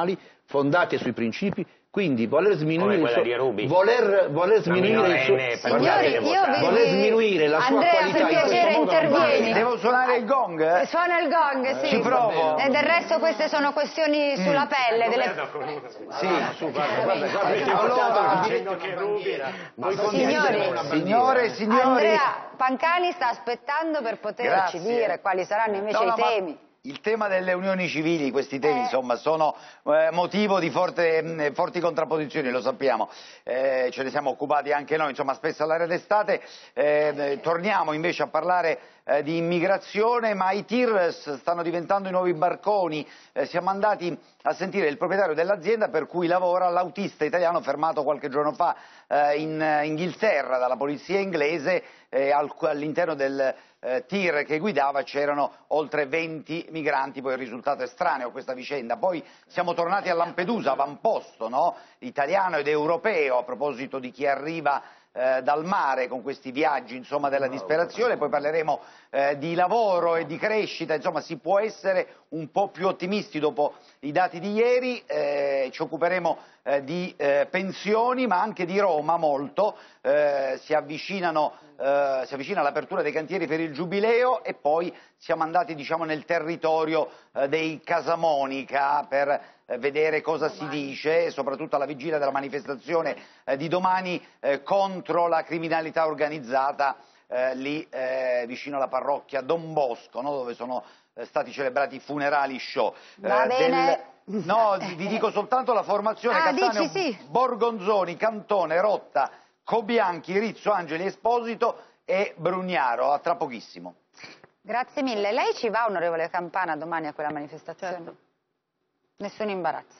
fondate sui principi, quindi voler sminuire, Come il quella suo, di Ruby. voler, voler sminuire, il suo, Signori, io vi, voler sminuire la sua Andrea, qualità per in questo piacere modo. intervieni. Devo suonare il gong? Eh? Suona il gong, sì. Ci provo. E del resto queste sono questioni sulla pelle. Delle... Sì. Su, guarda, guarda, guarda, Allora, dicendo che Ruby. Signori, signore, signori. Andrea Pancani sta aspettando per poterci Grazie. dire quali saranno invece No, no, i ma temi. Il tema delle unioni civili, questi temi Eh. insomma sono eh, motivo di forte, mh, forti contrapposizioni, lo sappiamo, eh, ce ne siamo occupati anche noi, insomma spesso all'area d'estate. Eh, torniamo invece a parlare eh, di immigrazione, ma i T I R S stanno diventando i nuovi barconi. Eh, siamo andati a sentire il proprietario dell'azienda per cui lavora l'autista italiano fermato qualche giorno fa eh, in Inghilterra dalla polizia inglese. Eh, al, all'interno del eh, tir che guidava c'erano oltre venti migranti, poi il risultato è estraneo a questa vicenda. Poi siamo tornati a Lampedusa, avamposto, no? Italiano ed europeo, a proposito di chi arriva eh, dal mare con questi viaggi insomma della disperazione. Poi parleremo eh, di lavoro e di crescita, insomma si può essere un po' più ottimisti dopo i dati di ieri. Eh, ci occuperemo eh, di eh, pensioni ma anche di Roma molto, eh, si avvicinano eh, si avvicina l'apertura dei cantieri per il Giubileo e poi siamo andati diciamo nel territorio eh, dei Casamonica per eh, vedere cosa si dice, soprattutto alla vigilia della manifestazione eh, di domani eh, contro la criminalità organizzata eh, lì eh, vicino alla parrocchia Don Bosco, no? Dove sono eh, stati celebrati i funerali show. Va eh, bene. del... No, vi dico soltanto la formazione: Ah, Cattaneo, dici sì. Borgonzoni, Cantone, Rotta, Cobianchi, Rizzo, Angeli, Esposito e Brugnaro. A tra pochissimo. Grazie mille. Lei ci va, onorevole Campana, domani a quella manifestazione? Certo. Nessun imbarazzo.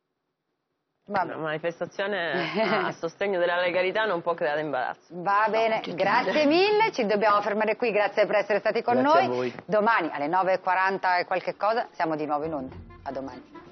Va Una bene. manifestazione a sostegno della legalità non può creare imbarazzo. Va bene, grazie mille, ci dobbiamo fermare qui, grazie per essere stati con Grazie a noi. voi. Domani alle nove e quaranta e qualche cosa siamo di nuovo in onda. A domani.